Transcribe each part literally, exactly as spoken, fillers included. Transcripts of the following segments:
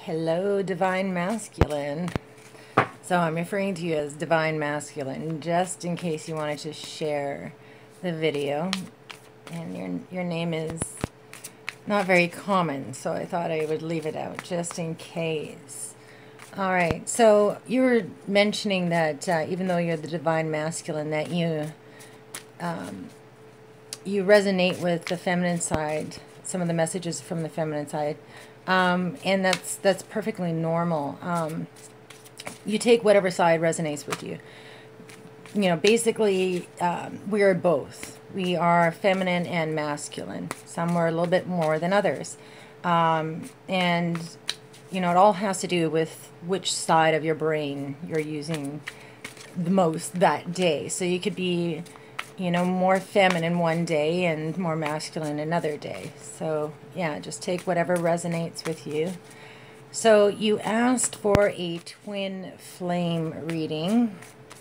Hello, Divine Masculine. So I'm referring to you as Divine Masculine, just in case you wanted to share the video. And your, your name is not very common, so I thought I would leave it out, just in case. All right, so you were mentioning that uh, even though you're the Divine Masculine, that you, um, you resonate with the feminine side, some of the messages from the feminine side. Um, and that's that's perfectly normal. Um, you take whatever side resonates with you. You know, basically, um, we are both. We are feminine and masculine. Some are a little bit more than others. Um, and, you know, it all has to do with which side of your brain you're using the most that day. So you could be, you know, more feminine one day and more masculine another day. So, yeah, just take whatever resonates with you. So you asked for a twin flame reading.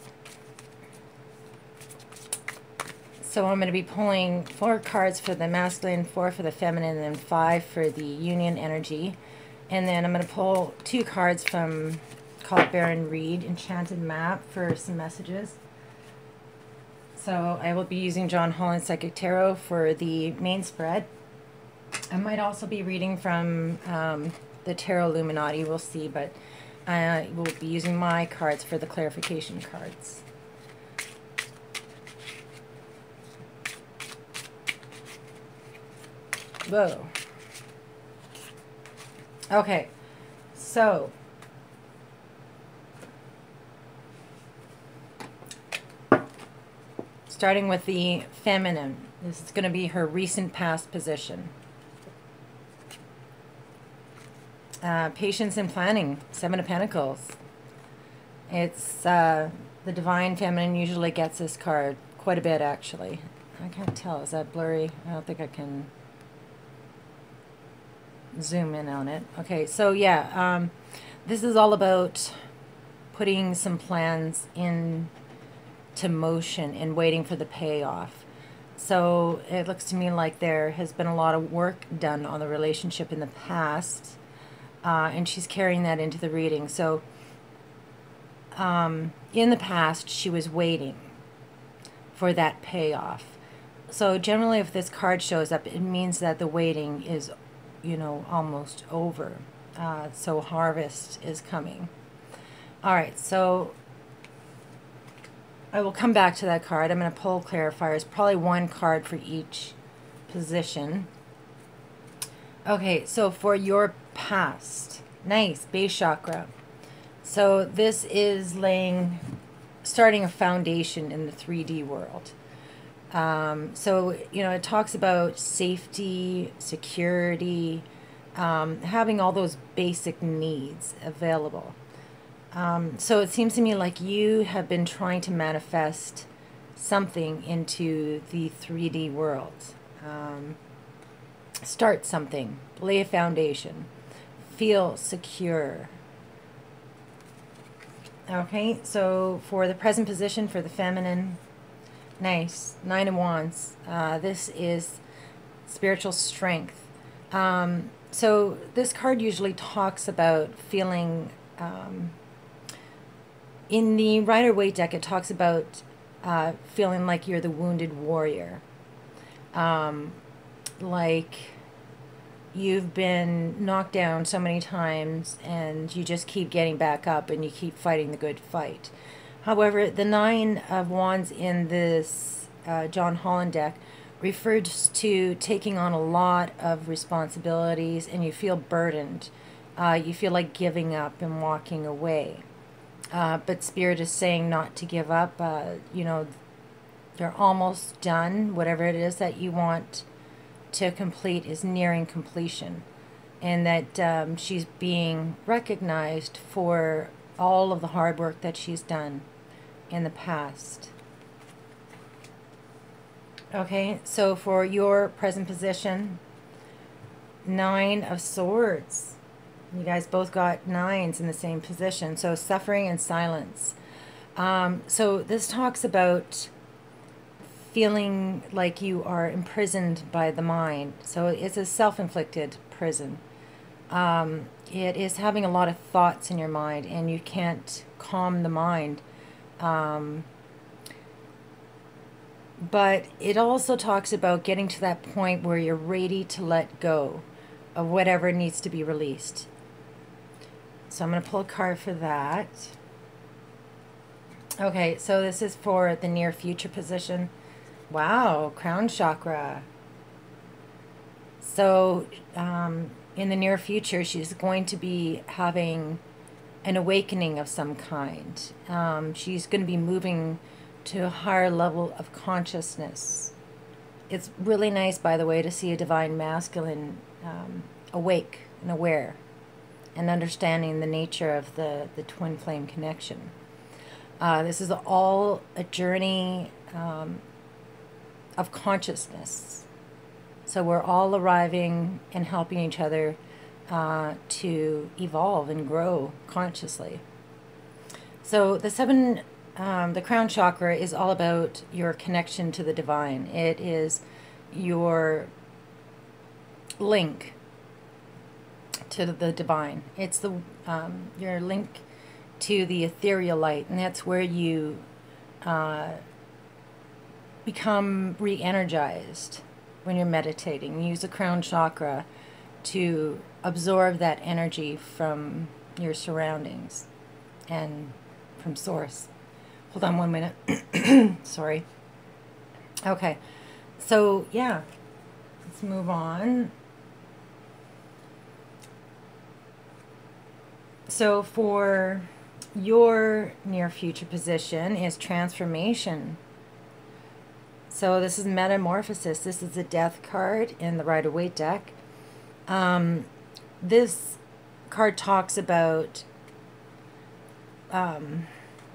So I'm going to be pulling four cards for the masculine, four for the feminine, and then five for the union energy. And then I'm going to pull two cards from called Baron Reed, Enchanted Map, for some messages. So I will be using John Holland Psychic Tarot for the main spread. I might also be reading from um, the Tarot Illuminati, we'll see, but I will be using my cards for the clarification cards. Whoa. Okay, so starting with the feminine, this is going to be her recent past position. Uh, patience and planning, Seven of Pentacles. It's uh, the Divine Feminine usually gets this card quite a bit, actually. I can't tell. Is that blurry? I don't think I can zoom in on it. Okay, so yeah, um, this is all about putting some plans in to motion and waiting for the payoff. So it looks to me like there has been a lot of work done on the relationship in the past, uh, and she's carrying that into the reading. So um, in the past, she was waiting for that payoff. So generally, if this card shows up, it means that the waiting is, you know, almost over. Uh, so harvest is coming. All right, so I will come back to that card. I'm going to pull clarifiers, probably one card for each position. Okay, so for your past, nice, base chakra. So this is laying, starting a foundation in the three D world. Um, so, you know, it talks about safety, security, um, having all those basic needs available. Um, so it seems to me like you have been trying to manifest something into the three D world. Um, start something, lay a foundation, feel secure. Okay, so for the present position, for the feminine, nice, Nine of Wands. Uh, this is spiritual strength. Um, so this card usually talks about feeling... Um, In the Rider-Waite deck, it talks about uh, feeling like you're the wounded warrior. Um, like you've been knocked down so many times and you just keep getting back up and you keep fighting the good fight. However, the Nine of Wands in this uh, John Holland deck refers to taking on a lot of responsibilities and you feel burdened. Uh, you feel like giving up and walking away. Uh, but Spirit is saying not to give up. Uh, you know, you're almost done. Whatever it is that you want to complete is nearing completion. And that um, she's being recognized for all of the hard work that she's done in the past. Okay, so for your present position, Nine of Swords. You guys both got nines in the same position. So suffering and silence. Um, so this talks about feeling like you are imprisoned by the mind. So it's a self-inflicted prison. Um, it is having a lot of thoughts in your mind, and you can't calm the mind. Um, but it also talks about getting to that point where you're ready to let go of whatever needs to be released. So I'm going to pull a card for that. Okay, so this is for the near future position. Wow, crown chakra. So um, in the near future, she's going to be having an awakening of some kind. Um, she's going to be moving to a higher level of consciousness. It's really nice, by the way, to see a divine masculine um, awake and aware and understanding the nature of the, the twin flame connection. Uh, this is all a journey um, of consciousness. So we're all arriving and helping each other uh, to evolve and grow consciously. So the seven, um, the crown chakra is all about your connection to the divine. It is your link to the divine. It's the um, your link to the ethereal light, and that's where you uh, become re-energized when you're meditating. You use the crown chakra to absorb that energy from your surroundings and from source. Hold on one minute. Sorry. Okay, so yeah, let's move on. So for your near future position is transformation. So this is metamorphosis. This is the death card in the Rider-Waite deck. Um, this card talks about um,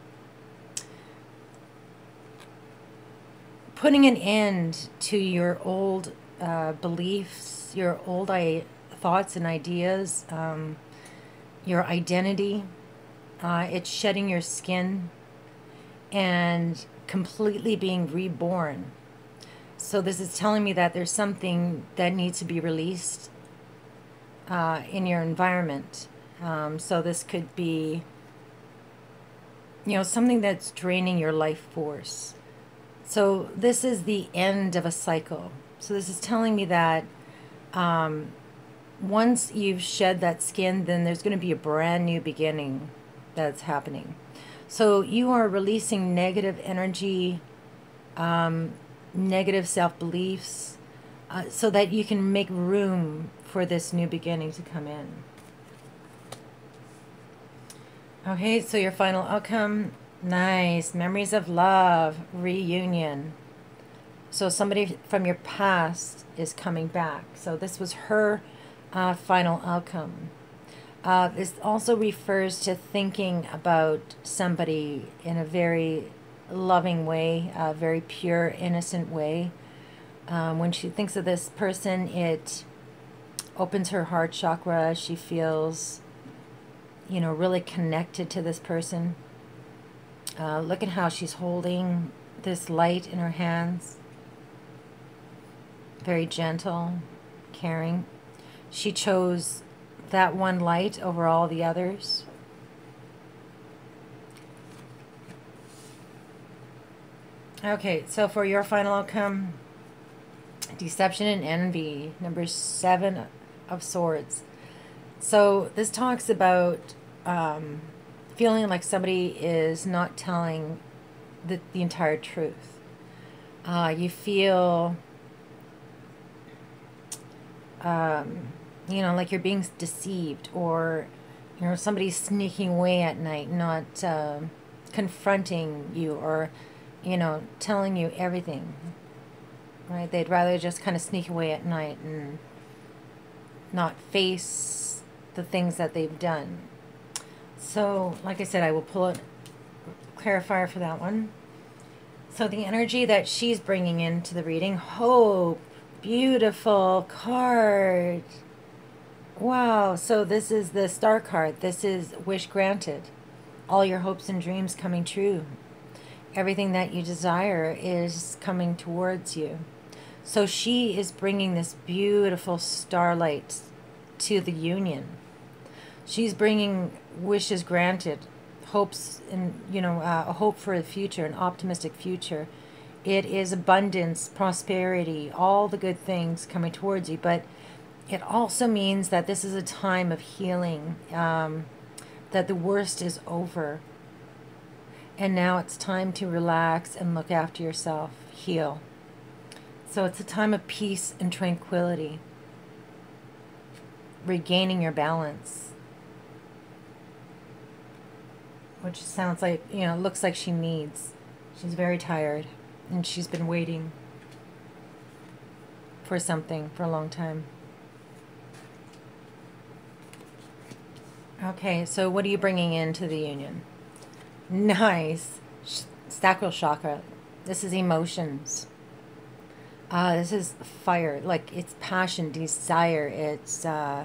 putting an end to your old uh, beliefs, your old I thoughts and ideas, um, your identity. Uh, it's shedding your skin and completely being reborn. So this is telling me that there's something that needs to be released uh, in your environment. Um, so this could be, you know, something that's draining your life force. So this is the end of a cycle. So this is telling me that um, once you've shed that skin, then there's going to be a brand new beginning that's happening. So you are releasing negative energy, um, negative self-beliefs, uh, so that you can make room for this new beginning to come in. Okay, so your final outcome, nice. Memories of love, reunion. So somebody from your past is coming back. So this was her uh, final outcome. Uh, this also refers to thinking about somebody in a very loving way, a very pure, innocent way. Um, when she thinks of this person, it opens her heart chakra. She feels, you know, really connected to this person. Uh, look at how she's holding this light in her hands. Very gentle, caring. She chose that one light over all the others. Okay, so for your final outcome, deception and envy, number seven of swords. So this talks about um, feeling like somebody is not telling the, the entire truth. Uh, you feel um, you know, like you're being deceived, or, you know, somebody's sneaking away at night, not uh, confronting you, or, you know, telling you everything, right? They'd rather just kind of sneak away at night and not face the things that they've done. So, like I said, I will pull a clarifier for that one. So the energy that she's bringing into the reading, hope, beautiful card. Wow, so this is the star card. This is wish granted. All your hopes and dreams coming true. Everything that you desire is coming towards you. So she is bringing this beautiful starlight to the union. She's bringing wishes granted, hopes, and you know, uh, a hope for the future, an optimistic future. It is abundance, prosperity, all the good things coming towards you. But it also means that this is a time of healing, um, that the worst is over. And now it's time to relax and look after yourself, heal. So it's a time of peace and tranquility, regaining your balance. Which sounds like, you know, looks like she needs. She's very tired, and she's been waiting for something for a long time. Okay, so what are you bringing into the union? Nice. Sacral chakra. This is emotions. Uh, this is fire. Like, it's passion, desire. It's, uh,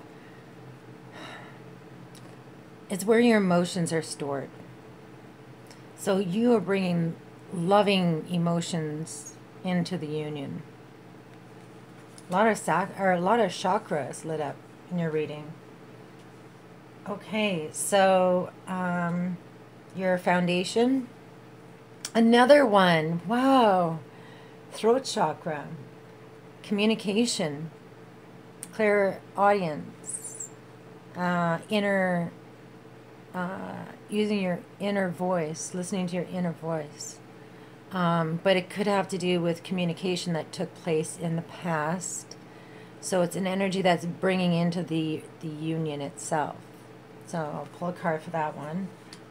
it's where your emotions are stored. So you are bringing loving emotions into the union. A lot of sac or a lot of chakras lit up in your reading. Okay, so um, your foundation. Another one. Wow. Throat chakra. Communication. Clairaudience. Uh, inner. Uh, using your inner voice, listening to your inner voice. Um, but it could have to do with communication that took place in the past. So it's an energy that's bringing into the, the union itself. So I'll pull a card for that one.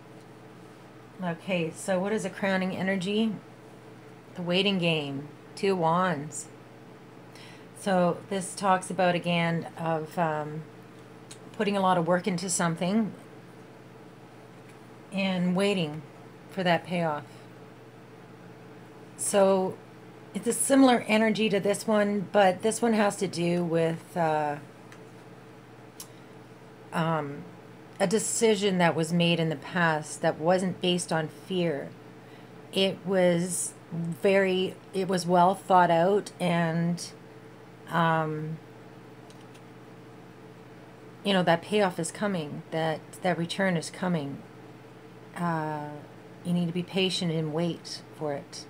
Okay, so what is a crowning energy? The waiting game. Two wands. So this talks about, again, of um, putting a lot of work into something and waiting for that payoff. So it's a similar energy to this one, but this one has to do with uh, um, a decision that was made in the past that wasn't based on fear. It was very, it was well thought out, and um, you know, that payoff is coming, that, that return is coming. Uh, you need to be patient and wait for it.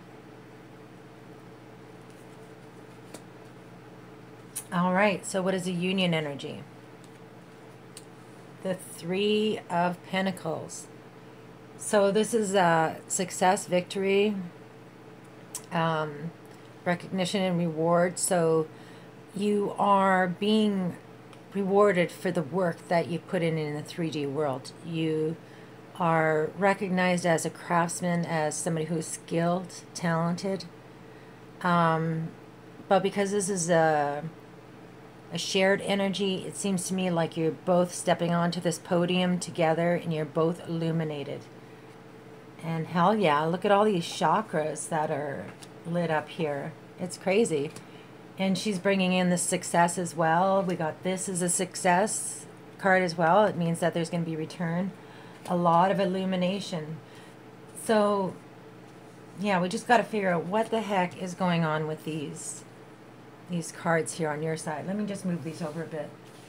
All right, so what is a union energy? The Three of Pentacles. So this is uh, success, victory, um, recognition and reward. So you are being rewarded for the work that you put in in the three D world. You are recognized as a craftsman, as somebody who's skilled, talented. Um, but because this is a, a shared energy, it seems to me like you're both stepping onto this podium together and you're both illuminated. And hell yeah, look at all these chakras that are lit up here. It's crazy. And she's bringing in the success as well. We got this as a success card as well. It means that there's going to be return. A lot of illumination. So yeah, we just got to figure out what the heck is going on with these these cards here on your side. Let me just move these over a bit.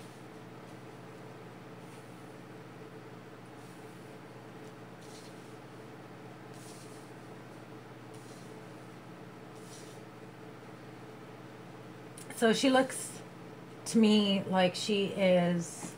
So she looks to me like she is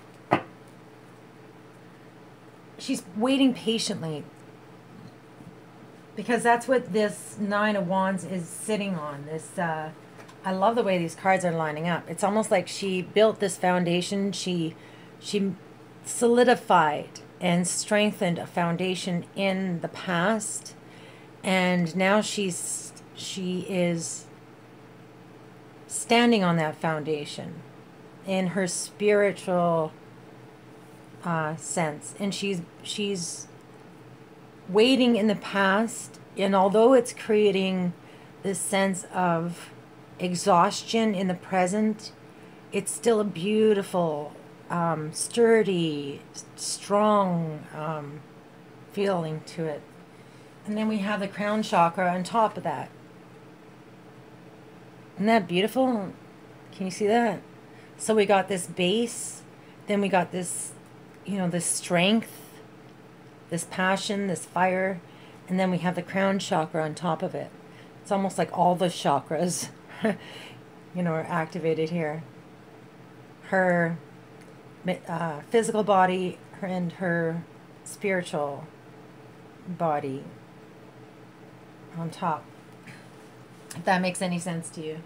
she's waiting patiently, because that's what this Nine of Wands is sitting on. This, uh, I love the way these cards are lining up. It's almost like she built this foundation. She, she solidified and strengthened a foundation in the past, and now she's she is standing on that foundation in her spiritual Uh, sense, and she's she's waiting in the past, and although it's creating this sense of exhaustion in the present, it's still a beautiful, um, sturdy, strong um, feeling to it. And then we have the crown chakra on top of that. Isn't that beautiful? Can you see that? So we got this base, then we got this, you know, this strength, this passion, this fire, and then we have the crown chakra on top of it. It's almost like all the chakras, you know, are activated here. Her uh, physical body and her spiritual body on top. If that makes any sense to you.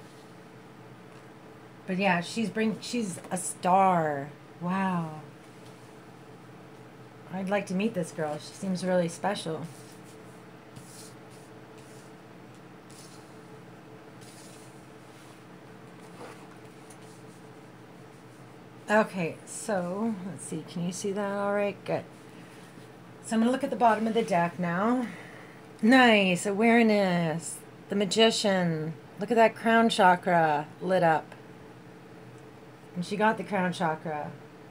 But yeah, she's bring she's a star. Wow. I'd like to meet this girl. She seems really special. Okay, so let's see. Can you see that all right? Good. So I'm going to look at the bottom of the deck now. Nice. Awareness. The Magician. Look at that crown chakra lit up. And she got the crown chakra.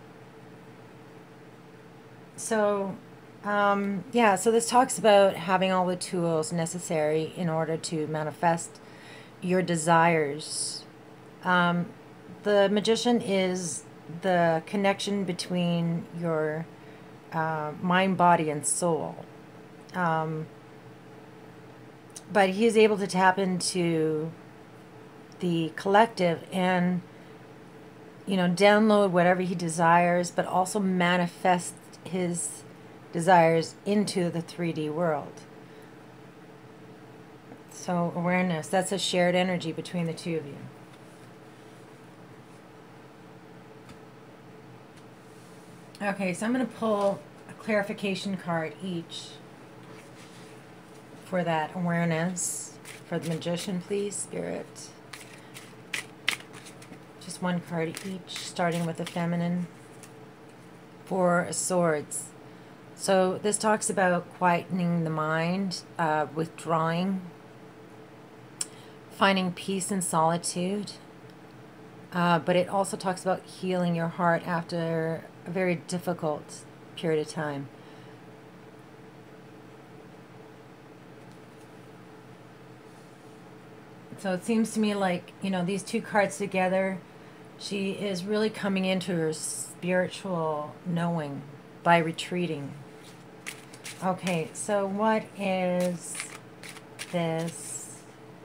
So, um, yeah, so this talks about having all the tools necessary in order to manifest your desires. Um, the Magician is the connection between your uh, mind, body, and soul. Um, but he is able to tap into the collective and, you know, download whatever he desires, but also manifest his desires into the three D world. So awareness, that's a shared energy between the two of you. Okay, so I'm going to pull a clarification card each for that awareness. For the Magician, please, Spirit. Just one card each, starting with the feminine. Four Swords. So this talks about quietening the mind, uh, withdrawing, finding peace in solitude. Uh, but it also talks about healing your heart after a very difficult period of time. So it seems to me like, you know, these two cards together, she is really coming into her spiritual knowing by retreating. Okay, so what is this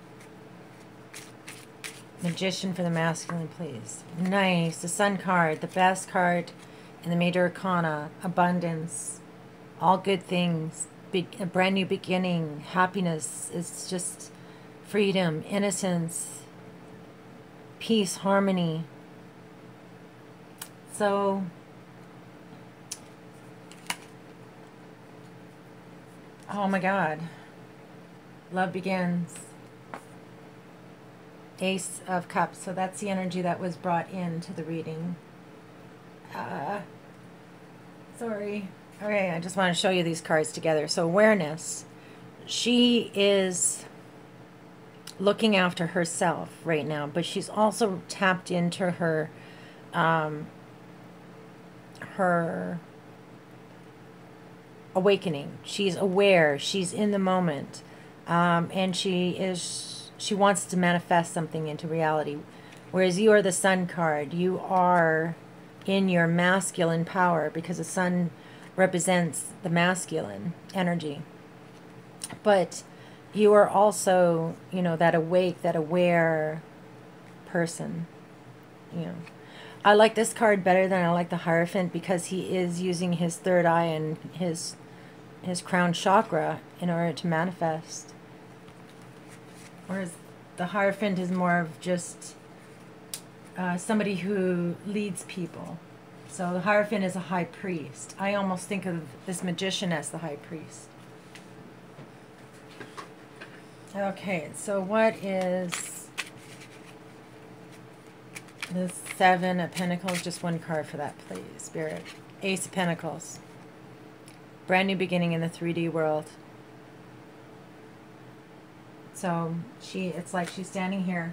Magician for the masculine, please? Nice. The Sun card, the best card in the Major Arcana. Abundance, all good things, Be a brand new beginning, happiness. It's just freedom, innocence, peace, harmony. So oh my God, love begins. Ace of Cups. So that's the energy that was brought into the reading. Uh, sorry. Okay, I just want to show you these cards together. So awareness. She is looking after herself right now, but she's also tapped into her, um, her awakening. She's aware. She's in the moment, um, and she is. She wants to manifest something into reality. Whereas you are the Sun card. You are in your masculine power because the Sun represents the masculine energy. But you are also, you know, that awake, that aware person. You know, I like this card better than I like the Hierophant because he is using his third eye and his his crown chakra in order to manifest. Whereas the Hierophant is more of just uh, somebody who leads people. So the Hierophant is a high priest. I almost think of this Magician as the high priest. Okay, so what is the Seven of Pentacles? Just one card for that, please, Spirit. Ace of Pentacles. Brand new beginning in the three D world. So she, it's like she's standing here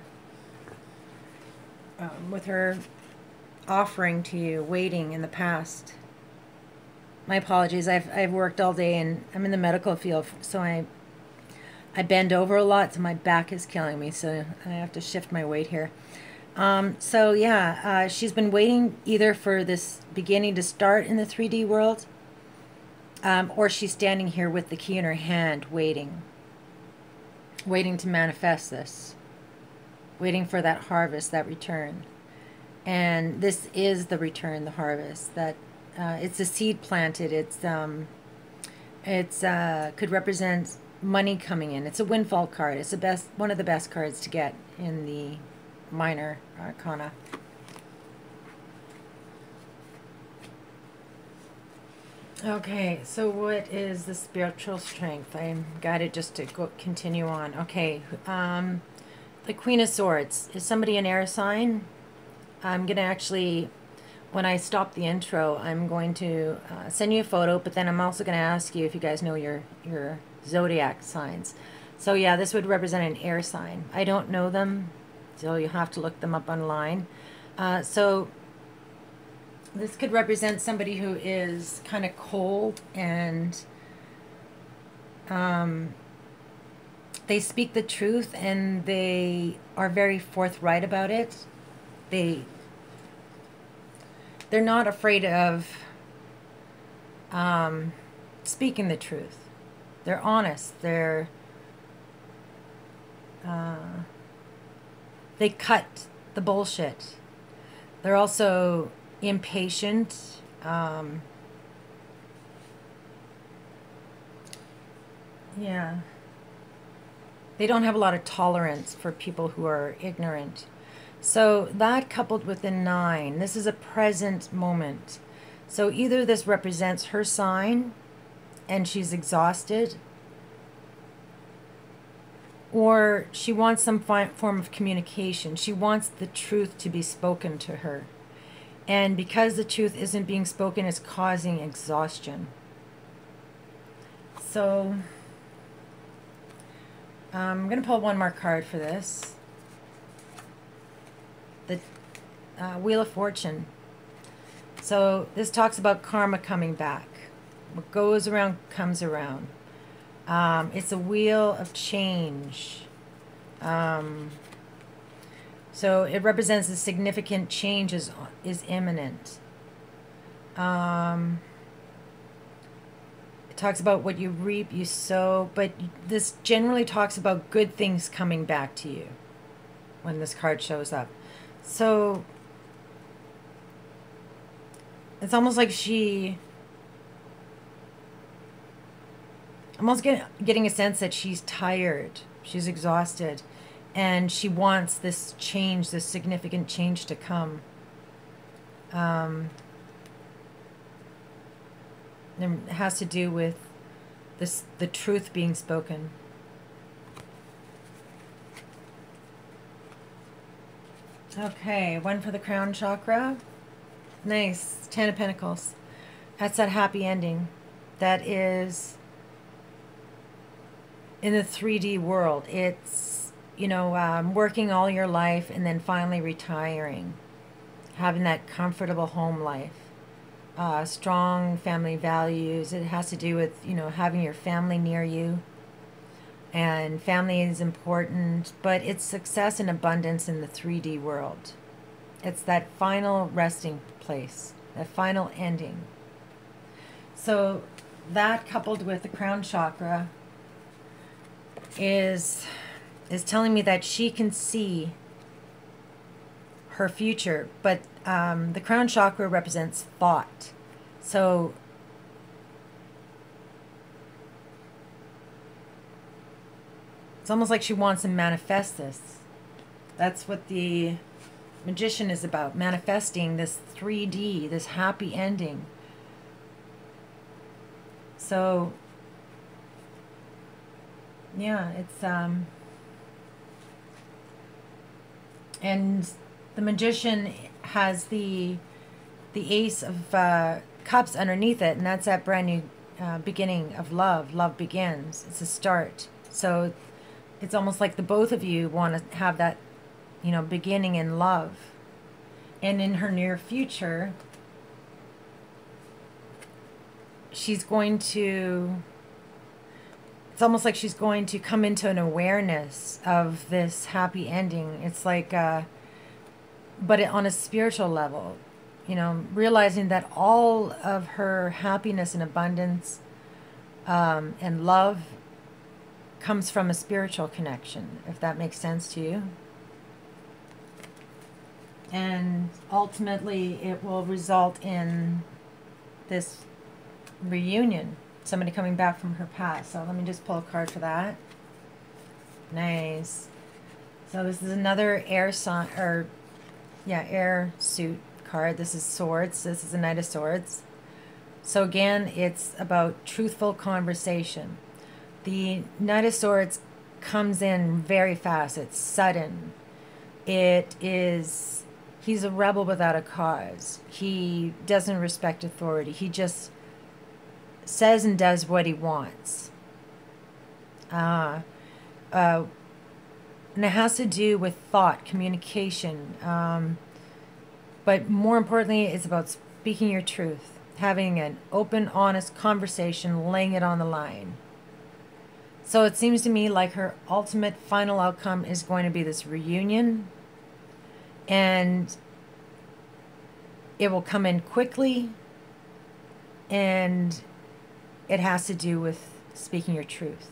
um, with her offering to you, waiting in the past. My apologies. I've I've worked all day and I'm in the medical field, so I I bend over a lot, so my back is killing me. So I have to shift my weight here. Um, so yeah, uh, she's been waiting either for this beginning to start in the three D world, um, or she's standing here with the key in her hand, waiting, waiting to manifest this, waiting for that harvest, that return. And this is the return, the harvest. That uh, it's a seed planted. It's um, it's uh, could represent money coming in. It's a windfall card. It's the best, one of the best cards to get in the minor arcana. Okay, so what is the spiritual strength? I'm guided just to go continue on. Okay, um, the Queen of Swords. Is somebody an air sign? I'm going to actually, when I stop the intro, I'm going to uh, send you a photo, but then I'm also going to ask you if you guys know your, your zodiac signs. So yeah, this would represent an air sign. I don't know them, so you have to look them up online. Uh, so this could represent somebody who is kind of cold and um, they speak the truth and they are very forthright about it. They, they're not afraid of um, speaking the truth. They're honest. They're, uh, they cut the bullshit. They're also impatient. Um, yeah. They don't have a lot of tolerance for people who are ignorant. So that coupled with the nine, this is a present moment. So either this represents her sign and she's exhausted, or she wants some form of communication. She wants the truth to be spoken to her. And because the truth isn't being spoken, it's causing exhaustion. So I'm going to pull one more card for this. The uh, Wheel of Fortune. So this talks about karma coming back. What goes around comes around. Um, it's a wheel of change. Um, so it represents a significant change is, is imminent. Um, it talks about what you reap, you sow, but this generally talks about good things coming back to you when this card shows up. So it's almost like she, almost get, getting a sense that she's tired, she's exhausted, and she wants this change, this significant change to come. Um, it has to do with this, the truth being spoken. Okay, one for the crown chakra. Nice, Ten of Pentacles. That's that happy ending. That is in the three D world. It's, you know, um, working all your life and then finally retiring. Having that comfortable home life. Uh, strong family values. It has to do with, you know, having your family near you. And family is important, but it's success and abundance in the three D world. It's that final resting place, that final ending. So that coupled with the crown chakra is, is telling me that she can see her future, but um, the crown chakra represents thought. So it's almost like she wants to manifest this. That's what the Magician is about, manifesting this three D, this happy ending. So, yeah, it's, um, and the Magician has the, the Ace of uh, Cups underneath it, and that's that brand new uh, beginning of love. Love begins. It's a start. So it's almost like the both of you want to have that, you know, beginning in love. And in her near future, she's going to, it's almost like she's going to come into an awareness of this happy ending. It's like uh, but on a spiritual level, you know, realizing that all of her happiness and abundance um, and love comes from a spiritual connection, if that makes sense to you. And ultimately, it will result in this reunion, somebody coming back from her past. So let me just pull a card for that. Nice. So this is another air sign, or yeah, air suit card. This is swords. This is a Knight of Swords. So again, it's about truthful conversation. The Knight of Swords comes in very fast. It's sudden. It is, he's a rebel without a cause. He doesn't respect authority. He just says and does what he wants. Uh, uh, and it has to do with thought, communication. Um, but more importantly, it's about speaking your truth, having an open, honest conversation, laying it on the line. So it seems to me like her ultimate final outcome is going to be this reunion. And it will come in quickly. And it has to do with speaking your truth.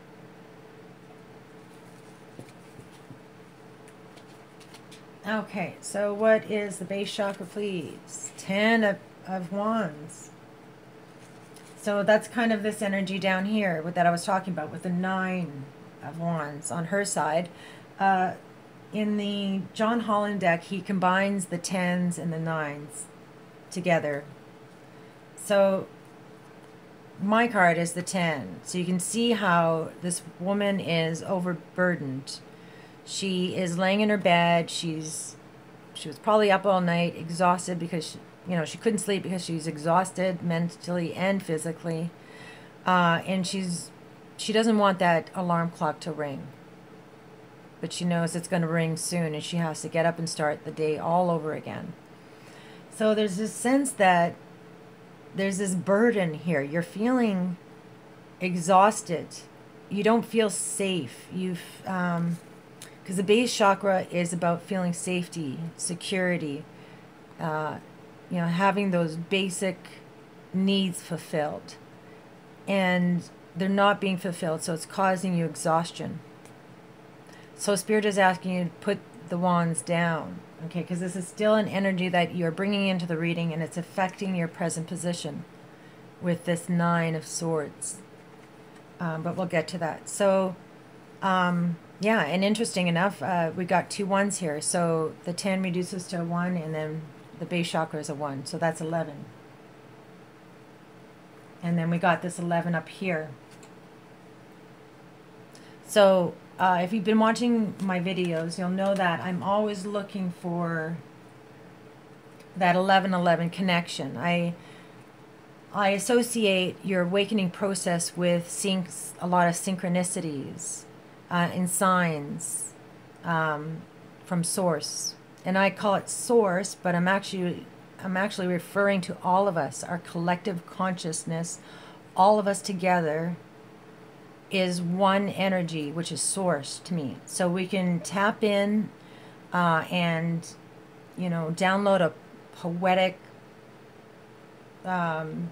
Okay, so what is the base chakra, please? Ten of, of Wands. So that's kind of this energy down here with that I was talking about with the Nine of Wands on her side. Uh, in the John Holland deck, he combines the tens and the nines together. So my card is the ten. So you can see how this woman is overburdened. She is laying in her bed. She's she was probably up all night, exhausted because she, you know, she couldn't sleep because she's exhausted mentally and physically. Uh, and she's she doesn't want that alarm clock to ring. But she knows it's going to ring soon and she has to get up and start the day all over again. So there's this sense that there's this burden here. You're feeling exhausted. You don't feel safe. You've um, because the base chakra is about feeling safety, security, uh, you know, having those basic needs fulfilled. And they're not being fulfilled, so it's causing you exhaustion. So Spirit is asking you to put the wands down, okay, because this is still an energy that you're bringing into the reading, and it's affecting your present position with this Nine of Swords. Um, but we'll get to that. So, um... yeah, and interesting enough, uh, we got two ones here. So the ten reduces to a one, and then the base chakra is a one. So that's eleven. And then we got this eleven up here. So uh, if you've been watching my videos, you'll know that I'm always looking for that eleven eleven connection. I I associate your awakening process with seeing a lot of synchronicities. Uh, in signs um, from source, and I call it source, but I'm actually I'm actually referring to all of us, our collective consciousness. All of us together is one energy, which is source to me. So we can tap in uh, and you know download a poetic um,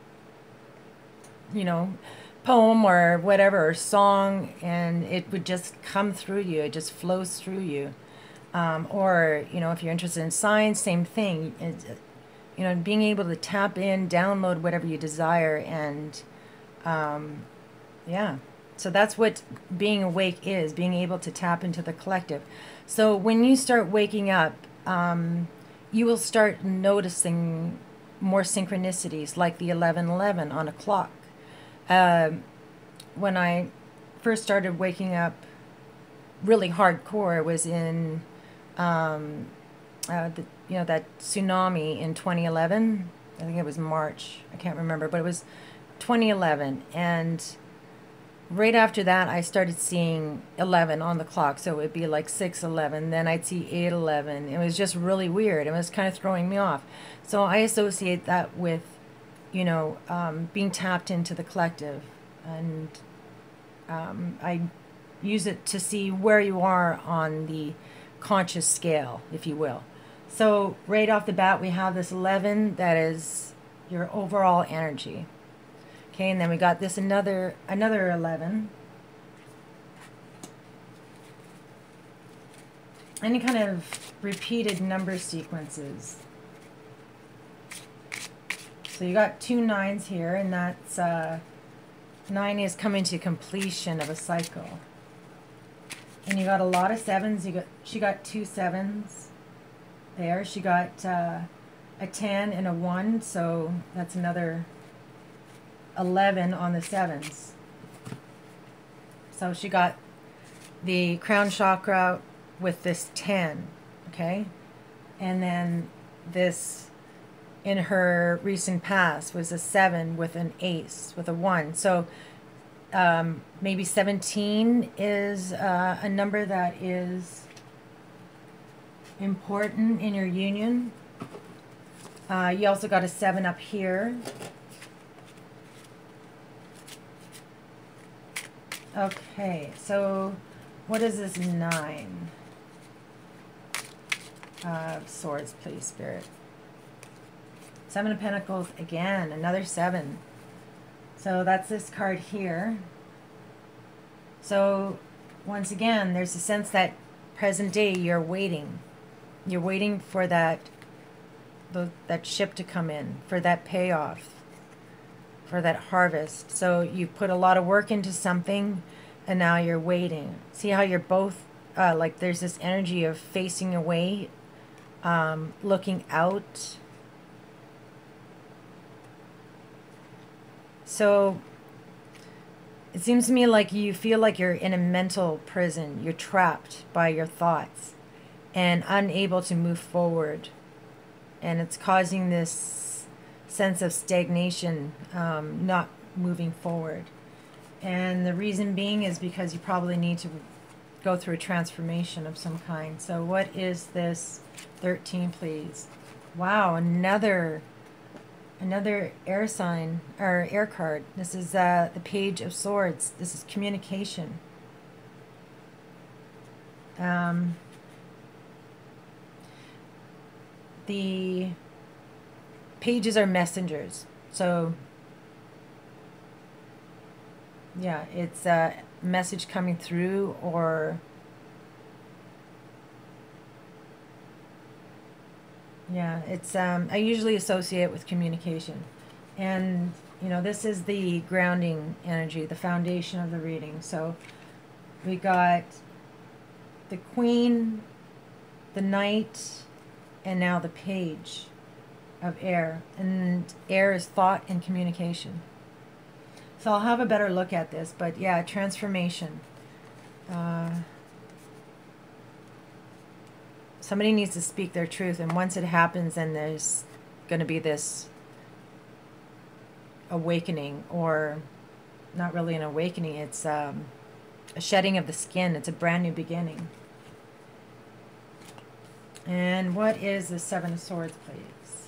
you know poem or whatever, or song, and it would just come through you. It just flows through you. Um, or, you know, if you're interested in science, same thing. It's, you know, being able to tap in, download whatever you desire, and um, yeah. So that's what being awake is, being able to tap into the collective. So when you start waking up, um, you will start noticing more synchronicities, like the eleven eleven on a clock. Uh, when I first started waking up really hardcore, it was in um, uh, the, you know, that tsunami in twenty eleven. I think it was March. I can't remember, but it was twenty eleven. And right after that, I started seeing eleven on the clock. So it would be like six eleven. Then I'd see eight eleven. It was just really weird. It was kind of throwing me off. So I associate that with you know, um, being tapped into the collective. And um, I use it to see where you are on the conscious scale, if you will. So right off the bat, we have this eleven that is your overall energy. Okay, and then we got this another another eleven. Any kind of repeated number sequences. So you got two nines here, and that's uh, nine is coming to completion of a cycle. And you got a lot of sevens. You got she got two sevens there. She got uh, a ten and a one, so that's another eleven on the sevens. So she got the crown chakra with this ten, okay? And then this in her recent past was a seven with an ace, with a one. So um, maybe seventeen is uh, a number that is important in your union. Uh, you also got a seven up here. Okay, so what is this nine? Uh, swords, please, Spirit. Seven of Pentacles, again, another seven. So that's this card here. So once again, there's a sense that present day you're waiting. You're waiting for that, the, that ship to come in, for that payoff, for that harvest. So you've put a lot of work into something, and now you're waiting. See how you're both, uh, like there's this energy of facing away, um, looking out. So it seems to me like you feel like you're in a mental prison. You're trapped by your thoughts and unable to move forward. And it's causing this sense of stagnation, um, not moving forward. And the reason being is because you probably need to go through a transformation of some kind. So what is this thirteen, please? Wow, another another air sign, or air card. This is uh, the Page of Swords. This is communication. Um, the pages are messengers. So yeah, it's a message coming through, or yeah, it's um I usually associate it with communication. And you know, this is the grounding energy, the foundation of the reading. So we got the Queen, the Knight, and now the Page of Air. And air is thought and communication. So I'll have a better look at this, but yeah, transformation. Uh, somebody needs to speak their truth, and once it happens, then there's going to be this awakening, or not really an awakening, it's um, a shedding of the skin. It's a brand new beginning. And what is the Seven of Swords, please?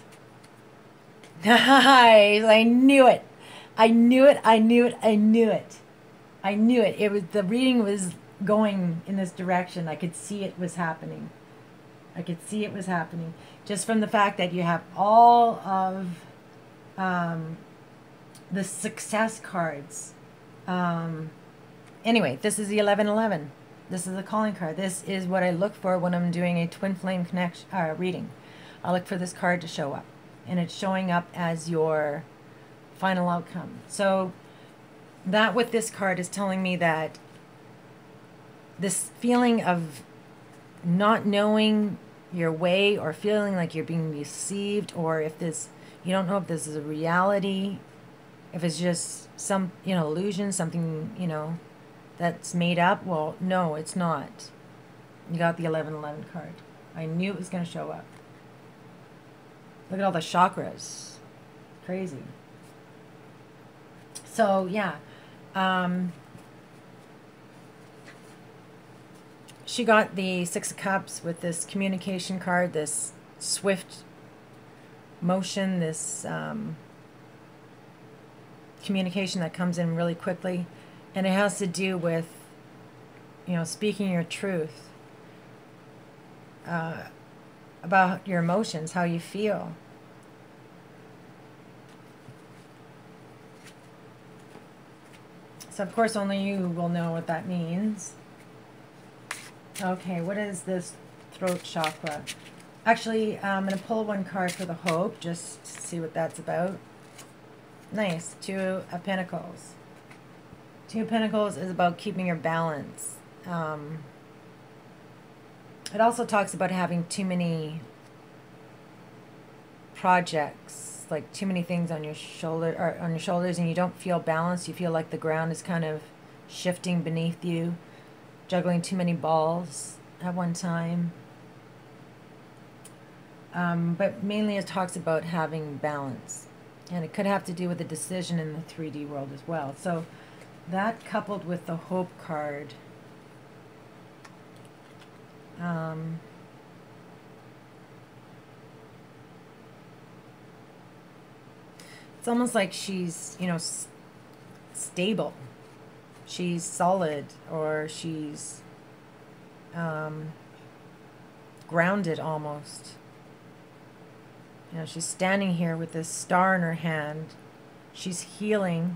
Nice! I knew it! I knew it, I knew it, I knew it. I knew it. It was, the reading was going in this direction. I could see it was happening. I could see it was happening. Just from the fact that you have all of um, the success cards. Um, anyway, this is the eleven eleven. This is a calling card. This is what I look for when I'm doing a twin flame connection uh, reading. I look for this card to show up. And it's showing up as your final outcome. So that with this card is telling me that this feeling of not knowing your way, or feeling like you're being deceived, or if this, you don't know if this is a reality, if it's just some, you know, illusion, something, you know, that's made up. Well, no, it's not. You got the eleven eleven card. I knew it was going to show up. Look at all the chakras. Crazy. So, yeah, um, she got the Six of Cups with this communication card, this swift motion, this um, communication that comes in really quickly. And it has to do with, you know, speaking your truth. Uh, about your emotions, how you feel. So of course only you will know what that means. Okay, what is this throat chakra? Actually, I'm going to pull one card for the hope, just to see what that's about. Nice, Two of Pentacles. Two of Pentacles is about keeping your balance. Um, it also talks about having too many projects, like too many things on your shoulder or on your shoulders, and you don't feel balanced. You feel like the ground is kind of shifting beneath you, juggling too many balls at one time. Um, but mainly it talks about having balance, and it could have to do with a decision in the three D world as well. So that coupled with the hope card, um, it's almost like she's, you know, s stable. She's solid, or she's um, grounded almost. You know, she's standing here with this star in her hand. She's healing,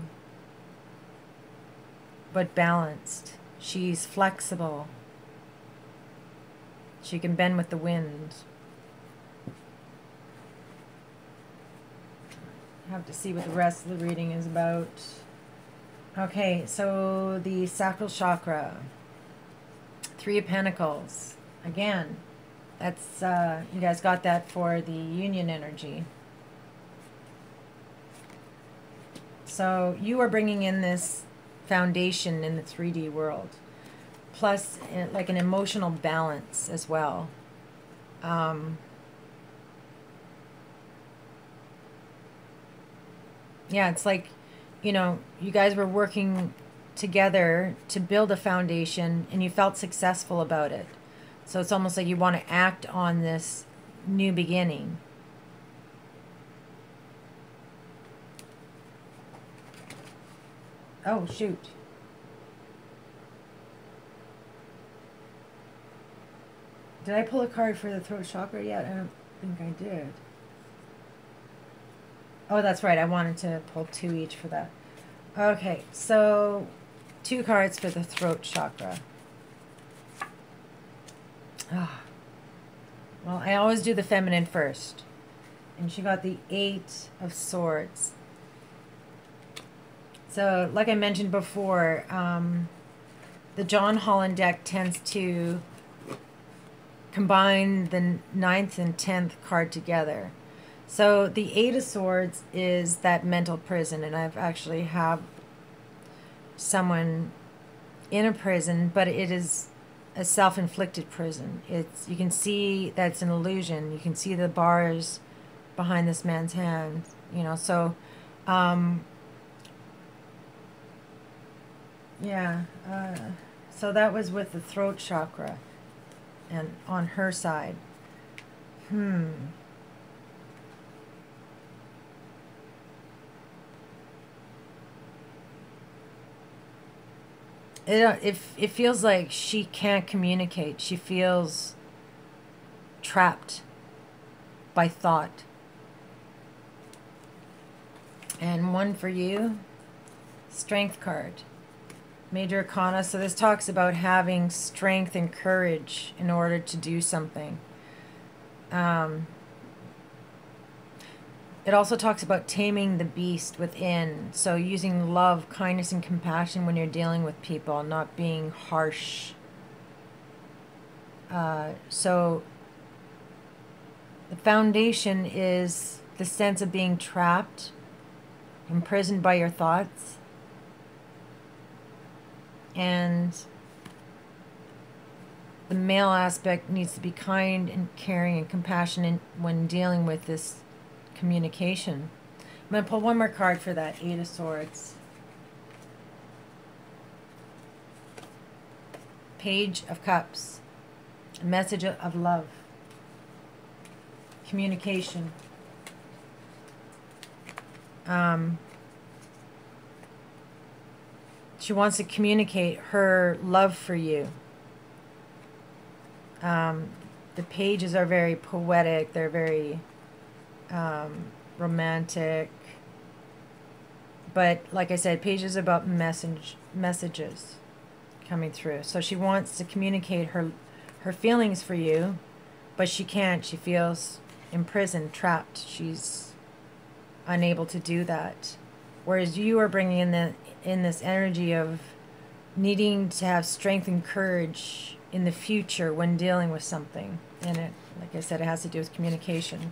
but balanced. She's flexible. She can bend with the wind. I have to see what the rest of the reading is about. Okay, so the sacral chakra, Three of Pentacles. Again, that's, uh, you guys got that for the union energy. So you are bringing in this foundation in the three D world, plus uh, like an emotional balance as well. Um, yeah, it's like, you know, you guys were working together to build a foundation, and you felt successful about it. So it's almost like you want to act on this new beginning. Oh, shoot. Did I pull a card for the throat chakra yet? I don't think I did. Oh, that's right. I wanted to pull two each for that. Okay, so two cards for the throat chakra. Ah. Well, I always do the feminine first. And she got the Eight of Swords. So, like I mentioned before, um, the John Holland deck tends to combine the ninth and tenth card together. So the Eight of Swords is that mental prison, and I've actually have someone in a prison, but it is a self-inflicted prison. It's, you can see that's an illusion. You can see the bars behind this man's hand, you know. So um yeah, uh, so that was with the throat chakra and on her side. Hmm. It, it, it feels like she can't communicate. She feels trapped by thought. And one for you, Strength card. Major Arcana. So this talks about having strength and courage in order to do something. Um, it also talks about taming the beast within. So using love, kindness, and compassion when you're dealing with people, not being harsh. Uh, so the foundation is the sense of being trapped, imprisoned by your thoughts. And the male aspect needs to be kind and caring and compassionate when dealing with this communication. I'm going to pull one more card for that Eight of Swords. Page of Cups. A message of love. Communication. Um... She wants to communicate her love for you. Um, the pages are very poetic. They're very um, romantic. But like I said, pages about message messages coming through. So she wants to communicate her her feelings for you, but she can't. She feels imprisoned, trapped. She's unable to do that. Whereas you are bringing in the in this energy of needing to have strength and courage in the future when dealing with something. And it, like I said, it has to do with communication.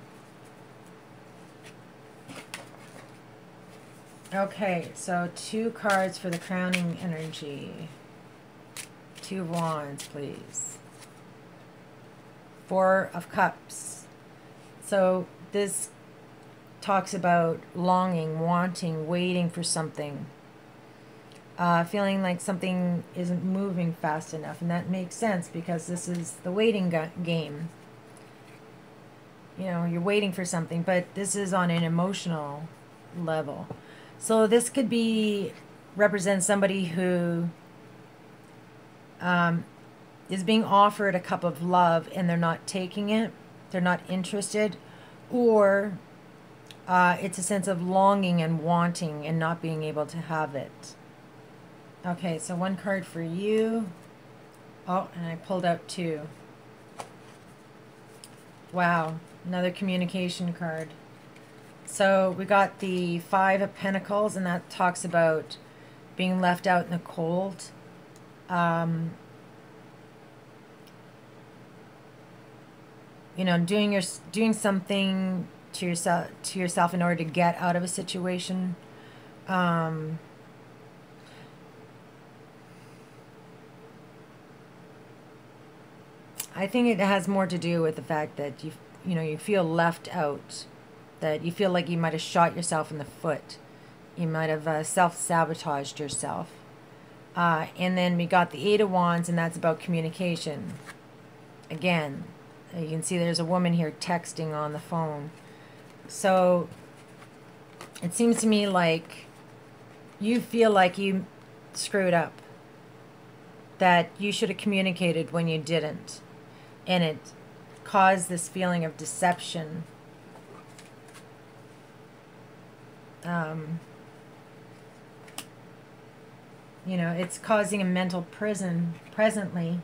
Okay, so two cards for the crowning energy. Two of Wands, please. Four of Cups. So this talks about longing, wanting, waiting for something. Uh, feeling like something isn't moving fast enough. And that makes sense because this is the waiting game. You know, you're waiting for something, but this is on an emotional level. So this could be, represent somebody who um, is being offered a cup of love and they're not taking it. They're not interested. Or uh, it's a sense of longing and wanting and not being able to have it. Okay, so one card for you. Oh, and I pulled out two. Wow, another communication card. So we got the Five of Pentacles, and that talks about being left out in the cold. Um, you know, doing your doing something to yourself to yourself in order to get out of a situation. Um, I think it has more to do with the fact that you you know you feel left out, that you feel like you might have shot yourself in the foot, you might have uh, self-sabotaged yourself. Uh, and then we got the Eight of Wands, and that's about communication. Again, you can see there's a woman here texting on the phone. So it seems to me like you feel like you screwed up, that you should have communicated when you didn't. And it caused this feeling of deception. Um, you know, it's causing a mental prison presently.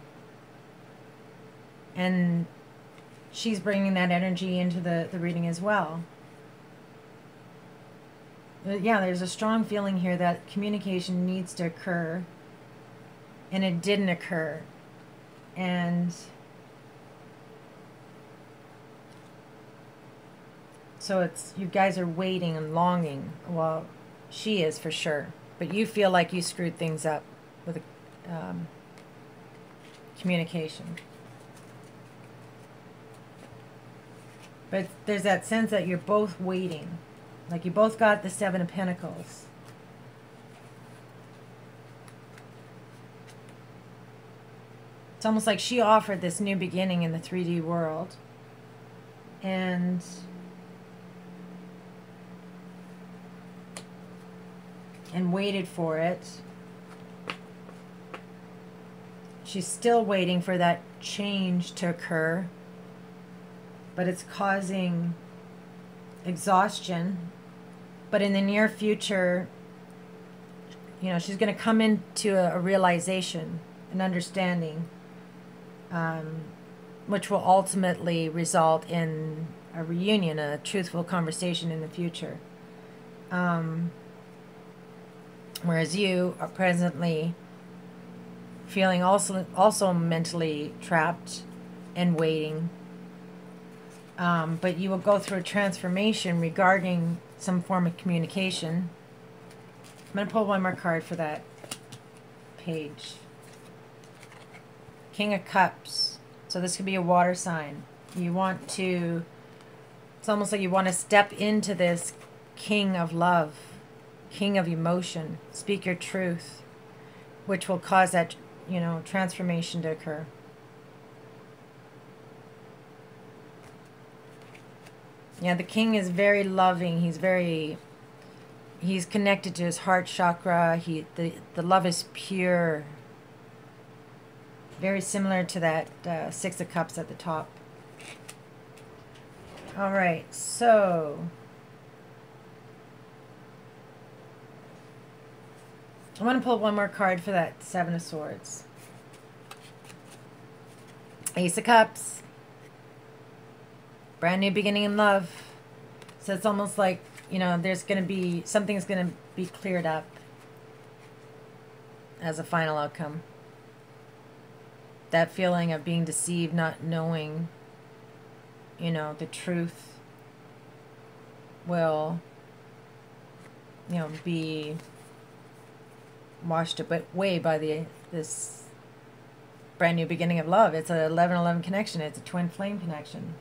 And she's bringing that energy into the, the reading as well. But yeah, there's a strong feeling here that communication needs to occur. And it didn't occur. And so it's, you guys are waiting and longing. Well, she is for sure. But you feel like you screwed things up with um, communication. But there's that sense that you're both waiting. Like you both got the Seven of Pentacles. It's almost like she offered this new beginning in the three D world. And and waited for it. She's still waiting for that change to occur, but it's causing exhaustion. But in the near future, you know, she's going to come into a, a realization, an understanding, um, which will ultimately result in a reunion, a truthful conversation in the future. Um, Whereas you are presently feeling also also mentally trapped and waiting. Um, but you will go through a transformation regarding some form of communication. I'm going to pull one more card for that page. King of Cups. So this could be a water sign. You want to, it's almost like you want to step into this king of love. King of emotion, speak your truth, which will cause that, you know, transformation to occur. Yeah, the king is very loving. He's very, he's connected to his heart chakra. He, the, the love is pure. Very similar to that uh, Six of Cups at the top. All right, so I want to pull one more card for that Seven of Swords. Ace of Cups. Brand new beginning in love. So it's almost like, you know, there's going to be, something's going to be cleared up as a final outcome. That feeling of being deceived, not knowing, you know, the truth will, you know, be washed away by the this brand new beginning of love. It's a eleven eleven connection. It's a twin flame connection.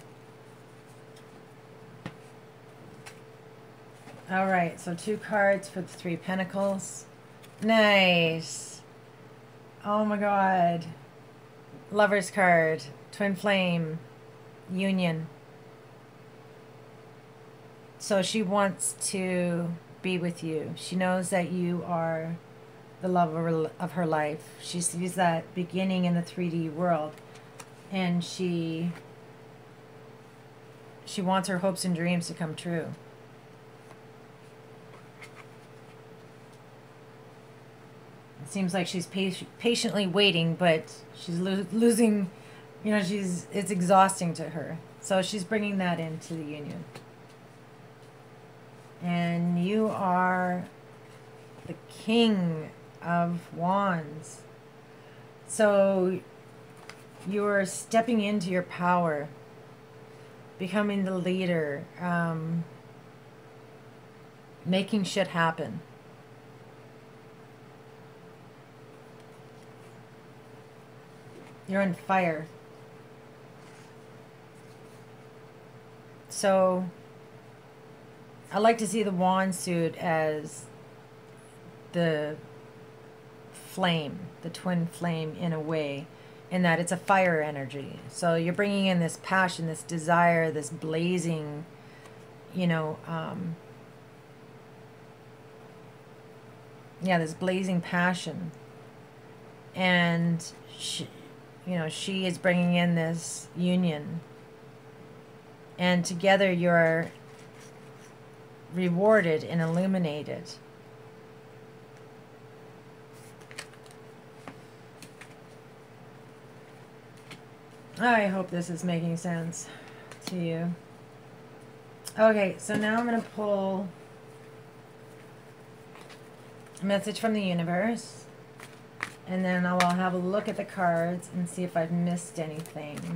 All right, so two cards for the Three of Pentacles. Nice. Oh my God. Lover's card, twin flame, union. So she wants to be with you. She knows that you are the love of her, of her life. She sees that beginning in the three D world, and she she wants her hopes and dreams to come true. It seems like she's pati- patiently waiting, but she's lo losing, you know, she's it's exhausting to her. So she's bringing that into the union. And you are the King of Wands. So you're stepping into your power, becoming the leader, um, making shit happen. You're on fire. So I like to see the wand suit as the flame, the twin flame in a way, in that it's a fire energy. So you're bringing in this passion, this desire, this blazing, you know, um, yeah, this blazing passion. And she, you know, she is bringing in this union. And together you're rewarded and illuminated. I hope this is making sense to you. Okay, so now I'm going to pull a message from the universe, and then I'll have a look at the cards and see if I've missed anything.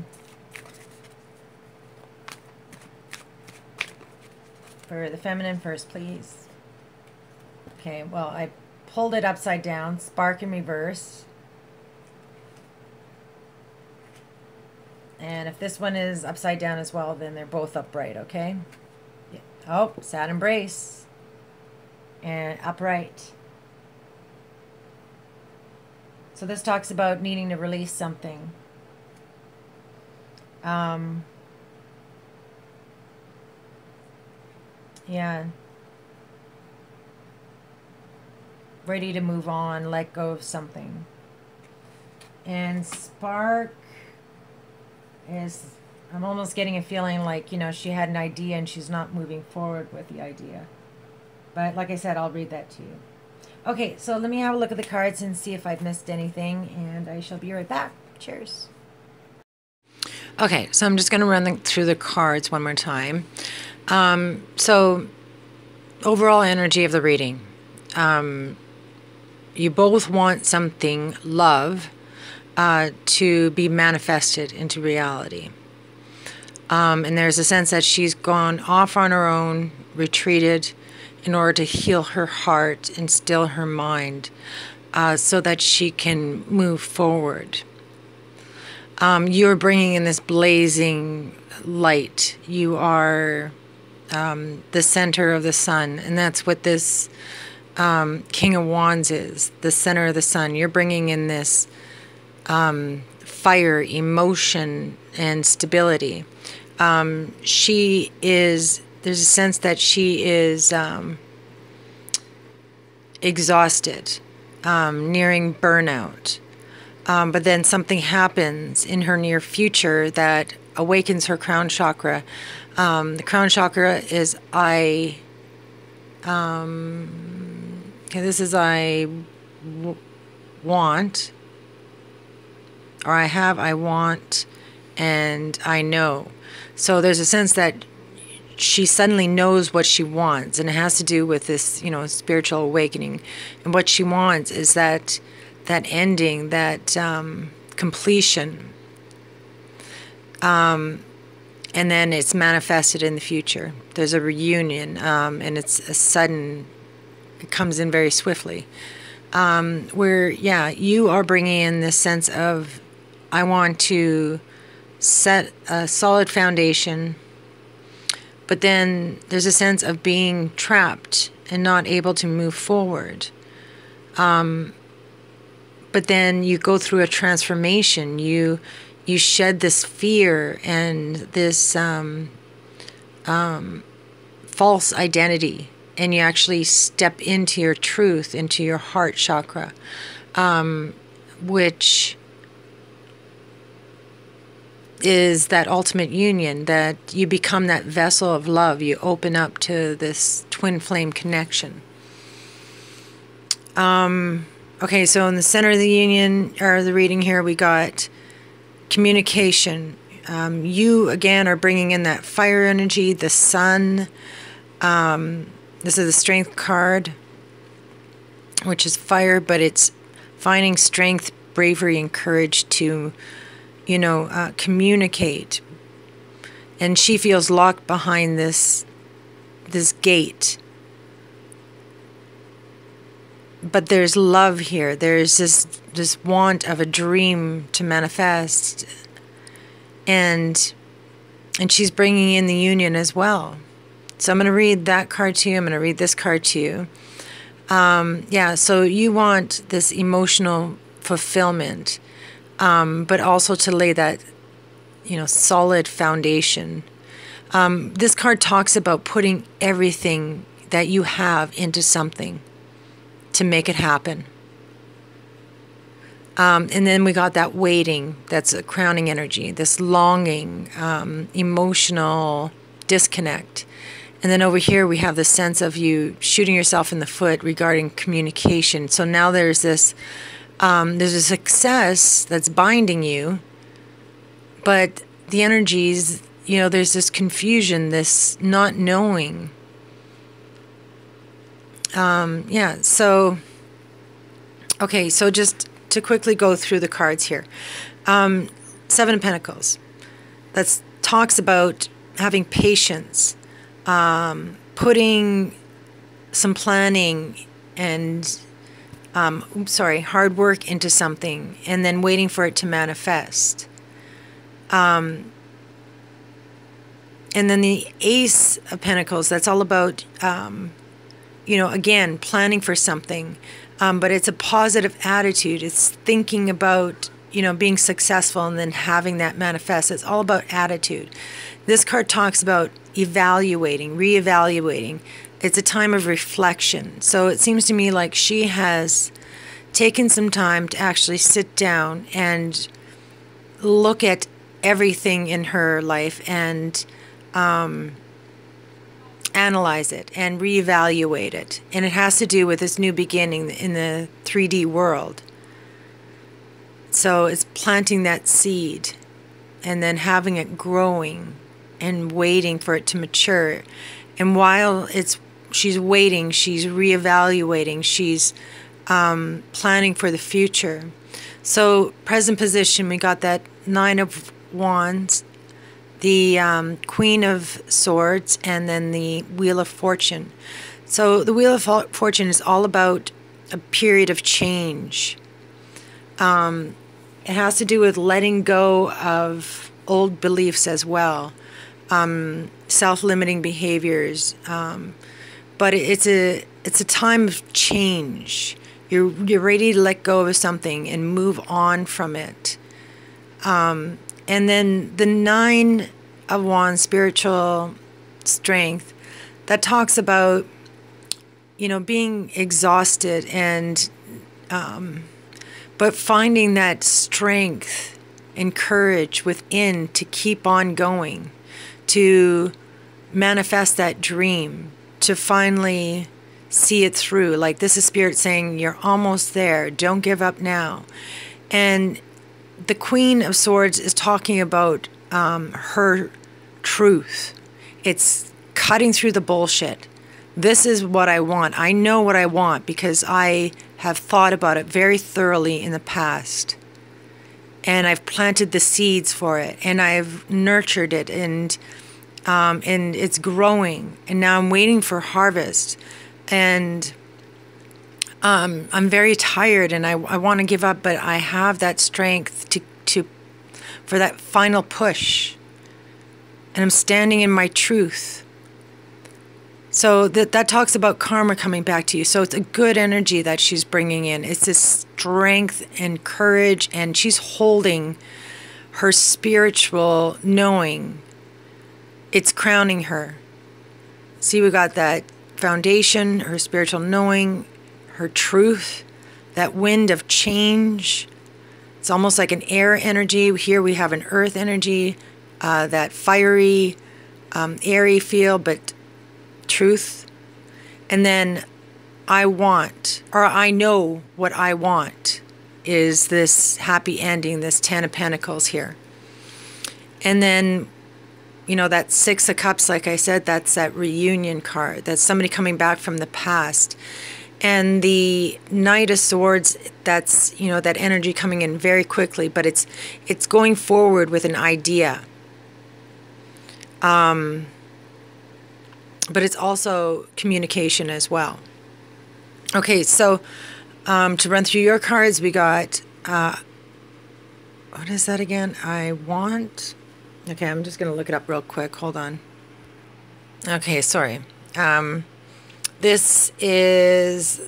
For the feminine first, please. Okay, well, I pulled it upside down, spark in reverse. And if this one is upside down as well, then they're both upright, okay? Yeah. Oh, sad embrace. And upright. So this talks about needing to release something. Um, yeah. Ready to move on, let go of something. And spark is, I'm almost getting a feeling like, you know, she had an idea and she's not moving forward with the idea. But like I said, I'll read that to you. Okay, so let me have a look at the cards and see if I've missed anything, and I shall be right back. Cheers. Okay, so I'm just going to run the, through the cards one more time. Um, so, overall energy of the reading. Um, you both want something, love, uh, to be manifested into reality. Um, and there's a sense that she's gone off on her own, retreated, in order to heal her heart and still her mind, uh, so that she can move forward. Um, you're bringing in this blazing light. You are um, the center of the sun, and that's what this um, King of Wands is, the center of the sun. You're bringing in this um, fire, emotion, and stability. Um, she is... There's a sense that she is um, exhausted, um, nearing burnout. Um, but then something happens in her near future that awakens her crown chakra. Um, the crown chakra is I, um, okay, this is I w want, or I have, I want, and I know. So there's a sense that she suddenly knows what she wants, and it has to do with this, you know, spiritual awakening. And what she wants is that that ending, that um, completion, um, and then it's manifested in the future. There's a reunion, um, and it's a sudden. It comes in very swiftly. Um, where, yeah, you are bringing in this sense of, I want to set a solid foundation. But then there's a sense of being trapped and not able to move forward. Um, but then you go through a transformation. You you shed this fear and this um, um, false identity, and you actually step into your truth, into your heart chakra, um, which is that ultimate union, that you become that vessel of love. You open up to this twin flame connection. Um, okay, so in the center of the union, or the reading here, we got communication. Um, you, again, are bringing in that fire energy, the sun. Um, this is the strength card, which is fire, but it's finding strength, bravery, and courage to, you know, uh, communicate. And she feels locked behind this this gate. But there's love here. There's this this want of a dream to manifest, and and she's bringing in the union as well. So I'm going to read that card to you. I'm going to read this card to you. Um, yeah. So you want this emotional fulfillment. Um, but also to lay that, you know, solid foundation. Um, this card talks about putting everything that you have into something to make it happen. Um, and then we got that waiting, that's a crowning energy, this longing, um, emotional disconnect. And then over here we have the sense of you shooting yourself in the foot regarding communication. So now there's this Um, there's a success that's binding you, but the energies, you know, there's this confusion, this not knowing. Um, yeah, so, okay, so just to quickly go through the cards here. Um, Seven of Pentacles. That talks about having patience, um, putting some planning and Um, oops, sorry, hard work into something, and then waiting for it to manifest. Um, and then the Ace of Pentacles, that's all about, um, you know, again, planning for something, um, but it's a positive attitude. It's thinking about, you know, being successful and then having that manifest. It's all about attitude. This card talks about evaluating, reevaluating. It's a time of reflection. So it seems to me like she has taken some time to actually sit down and look at everything in her life and um, analyze it and reevaluate it. And it has to do with this new beginning in the three D world. So it's planting that seed and then having it growing and waiting for it to mature. And while it's she's waiting, she's reevaluating, she's um, planning for the future. So present position, we got that Nine of Wands, the um, Queen of Swords, and then the Wheel of Fortune. So the Wheel of Fortune is all about a period of change. Um, it has to do with letting go of old beliefs as well, um, self-limiting behaviors. Um, but it's a it's a time of change. You're you're ready to let go of something and move on from it. Um, and then the Nine of Wands, spiritual strength, that talks about, you know, being exhausted and um, but finding that strength and courage within to keep on going, to manifest that dream, to finally see it through. Like, this is Spirit saying, you're almost there. Don't give up now. And the Queen of Swords is talking about um, her truth. It's cutting through the bullshit. This is what I want. I know what I want because I have thought about it very thoroughly in the past. And I've planted the seeds for it. And I've nurtured it. And, um, and it's growing. And now I'm waiting for harvest. And um, I'm very tired. And I, I want to give up. But I have that strength to, to for that final push. And I'm standing in my truth. So that, that talks about karma coming back to you. So it's a good energy that she's bringing in. It's this strength and courage, and she's holding her spiritual knowing. It's crowning her. See, we got that foundation, her spiritual knowing, her truth, that wind of change. It's almost like an air energy. Here we have an earth energy, uh, that fiery, um, airy feel, but truth. And then I want, or I know what I want, is this happy ending, this Ten of Pentacles here. And then, you know, that Six of Cups, like I said, that's that reunion card. That's somebody coming back from the past. And the Knight of Swords, that's, you know, that energy coming in very quickly, but it's it's going forward with an idea. Um... But it's also communication as well. Okay, so um, to run through your cards, we got, uh, what is that again? I want, okay, I'm just going to look it up real quick. Hold on. Okay, sorry. Um, this is,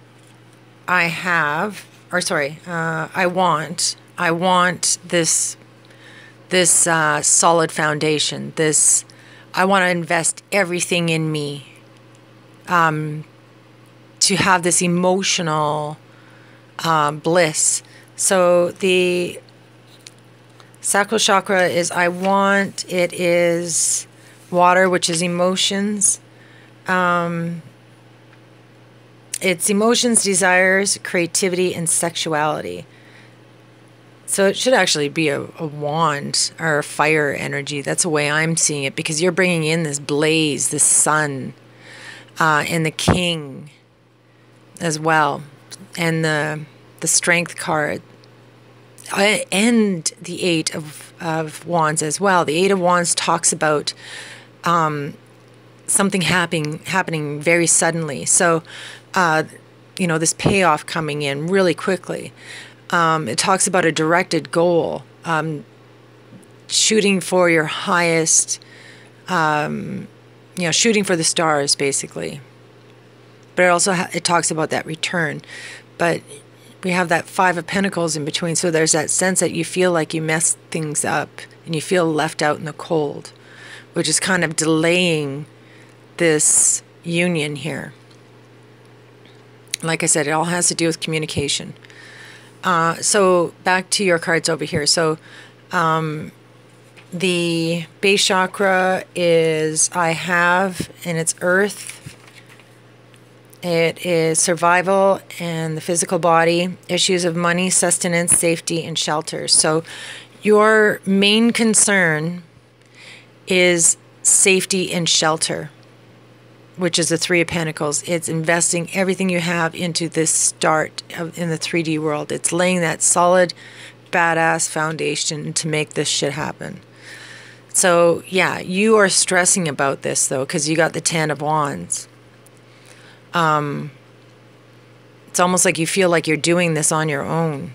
I have, or sorry, uh, I want, I want this, this uh, solid foundation, this, I want to invest everything in me um, to have this emotional uh, bliss. So the sacral chakra is I want, it is water, which is emotions. Um, it's emotions, desires, creativity, and sexuality. So it should actually be a, a wand or a fire energy. That's the way I'm seeing it, because you're bringing in this blaze, this sun, uh, and the king as well, and the the strength card, and the eight of, of wands as well. The eight of wands talks about um, something happening happening very suddenly. So, uh, you know, this payoff coming in really quickly. Um, it talks about a directed goal, um, shooting for your highest, um, you know, shooting for the stars, basically. But it also ha it talks about that return. But we have that Five of Pentacles in between, so there's that sense that you feel like you messed things up and you feel left out in the cold, which is kind of delaying this union here. Like I said, it all has to do with communication. Uh, so back to your cards over here. So um, the base chakra is I have, and it's earth. It is survival and the physical body, issues of money, sustenance, safety, and shelter. So your main concern is safety and shelter, which is the Three of Pentacles. It's investing everything you have into this start of, in the three D world. It's laying that solid, badass foundation to make this shit happen. So, yeah, you are stressing about this, though, because you got the Ten of Wands. Um, it's almost like you feel like you're doing this on your own.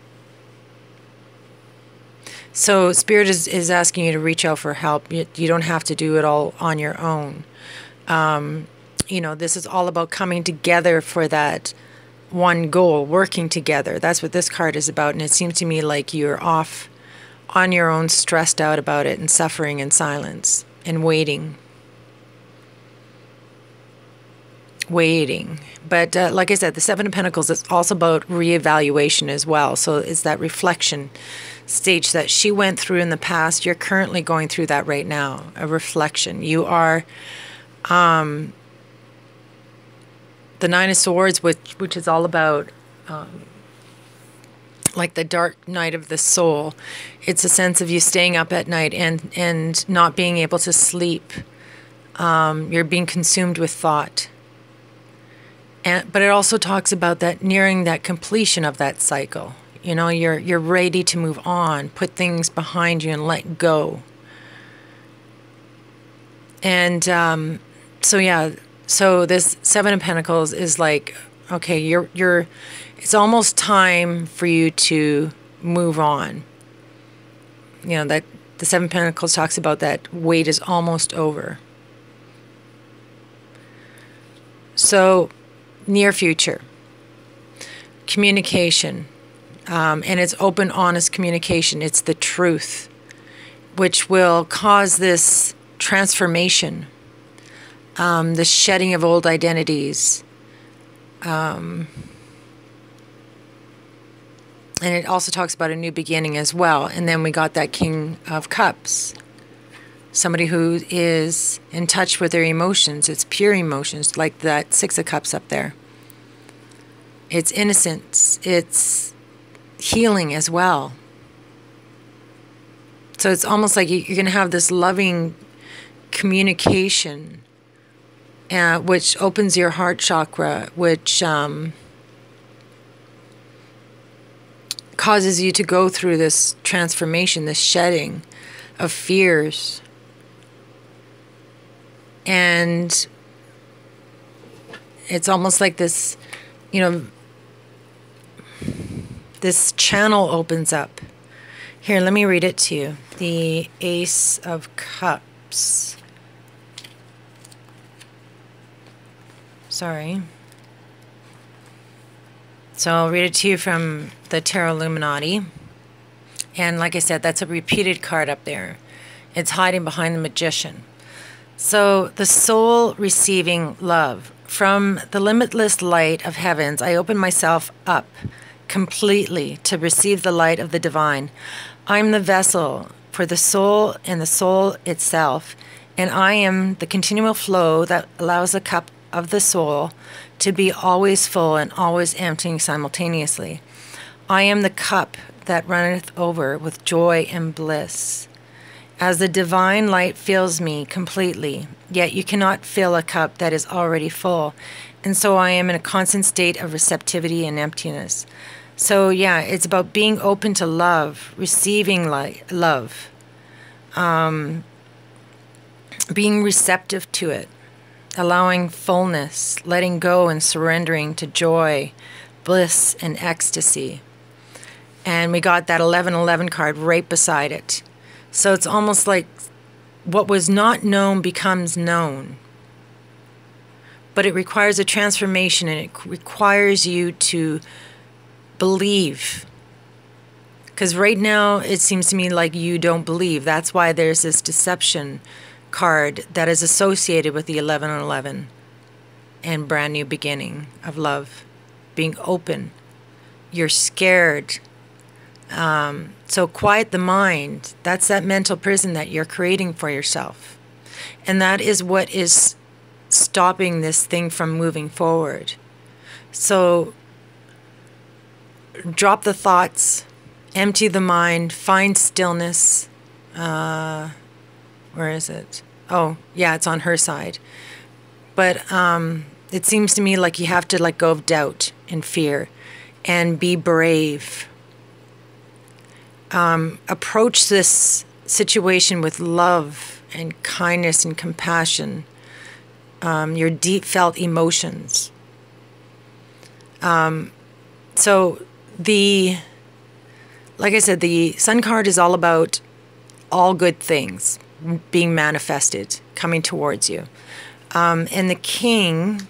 So, Spirit is, is asking you to reach out for help. You, you don't have to do it all on your own. Um, you know, this is all about coming together for that one goal, working together. That's what this card is about. And it seems to me like you're off on your own, stressed out about it and suffering in silence and waiting. waiting. But uh, like I said, the Seven of Pentacles is also about reevaluation as well. So it's that reflection stage that she went through in the past. You're currently going through that right now, a reflection. You are um, the Nine of Swords, which, which is all about um, like the dark night of the soul. It's a sense of you staying up at night and, and not being able to sleep. Um, you're being consumed with thought. And, but it also talks about that nearing that completion of that cycle. You know, you're you're ready to move on, put things behind you and let go. And um, so yeah, so this Seven of Pentacles is like, okay, you're you're it's almost time for you to move on. You know, that the Seven of Pentacles talks about that wait is almost over. So near future, communication. Um, and it's open, honest communication. It's the truth, which will cause this transformation, um, the shedding of old identities. Um, and it also talks about a new beginning as well. And then we got that King of Cups, somebody who is in touch with their emotions. It's pure emotions, like that Six of Cups up there. It's innocence. It's healing as well. So it's almost like you're going to have this loving communication, uh, which opens your heart chakra, which um, causes you to go through this transformation, this shedding of fears. And it's almost like this, you know, this channel opens up. Here, let me read it to you. The Ace of Cups. Sorry. So I'll read it to you from the Tarot Illuminati. And like I said, that's a repeated card up there. It's hiding behind the Magician. So the soul receiving love. From the limitless light of heavens, I open myself up completely to receive the light of the divine. I'm the vessel for the soul and the soul itself, and I am the continual flow that allows the cup of the soul to be always full and always emptying simultaneously. I am the cup that runneth over with joy and bliss. As the divine light fills me completely, yet you cannot fill a cup that is already full, and so I am in a constant state of receptivity and emptiness. So yeah, it's about being open to love, receiving light, love, um, being receptive to it, allowing fullness, letting go and surrendering to joy, bliss, and ecstasy. And we got that eleven eleven card right beside it. So it's almost like what was not known becomes known. But it requires a transformation, and it requires you to believe. Because right now it seems to me like you don't believe. That's why there's this deception card that is associated with the eleven eleven and brand new beginning of love. Being open. You're scared. Um, so quiet the mind. That's that mental prison that you're creating for yourself. And that is what is stopping this thing from moving forward. So drop the thoughts, empty the mind, find stillness. Uh, where is it? Oh, yeah, it's on her side. But um, it seems to me like you have to let go of doubt and fear and be brave. Um, approach this situation with love and kindness and compassion, um, your deep felt emotions. Um, so the, like I said, the Sun card is all about all good things being manifested, coming towards you. Um, and the King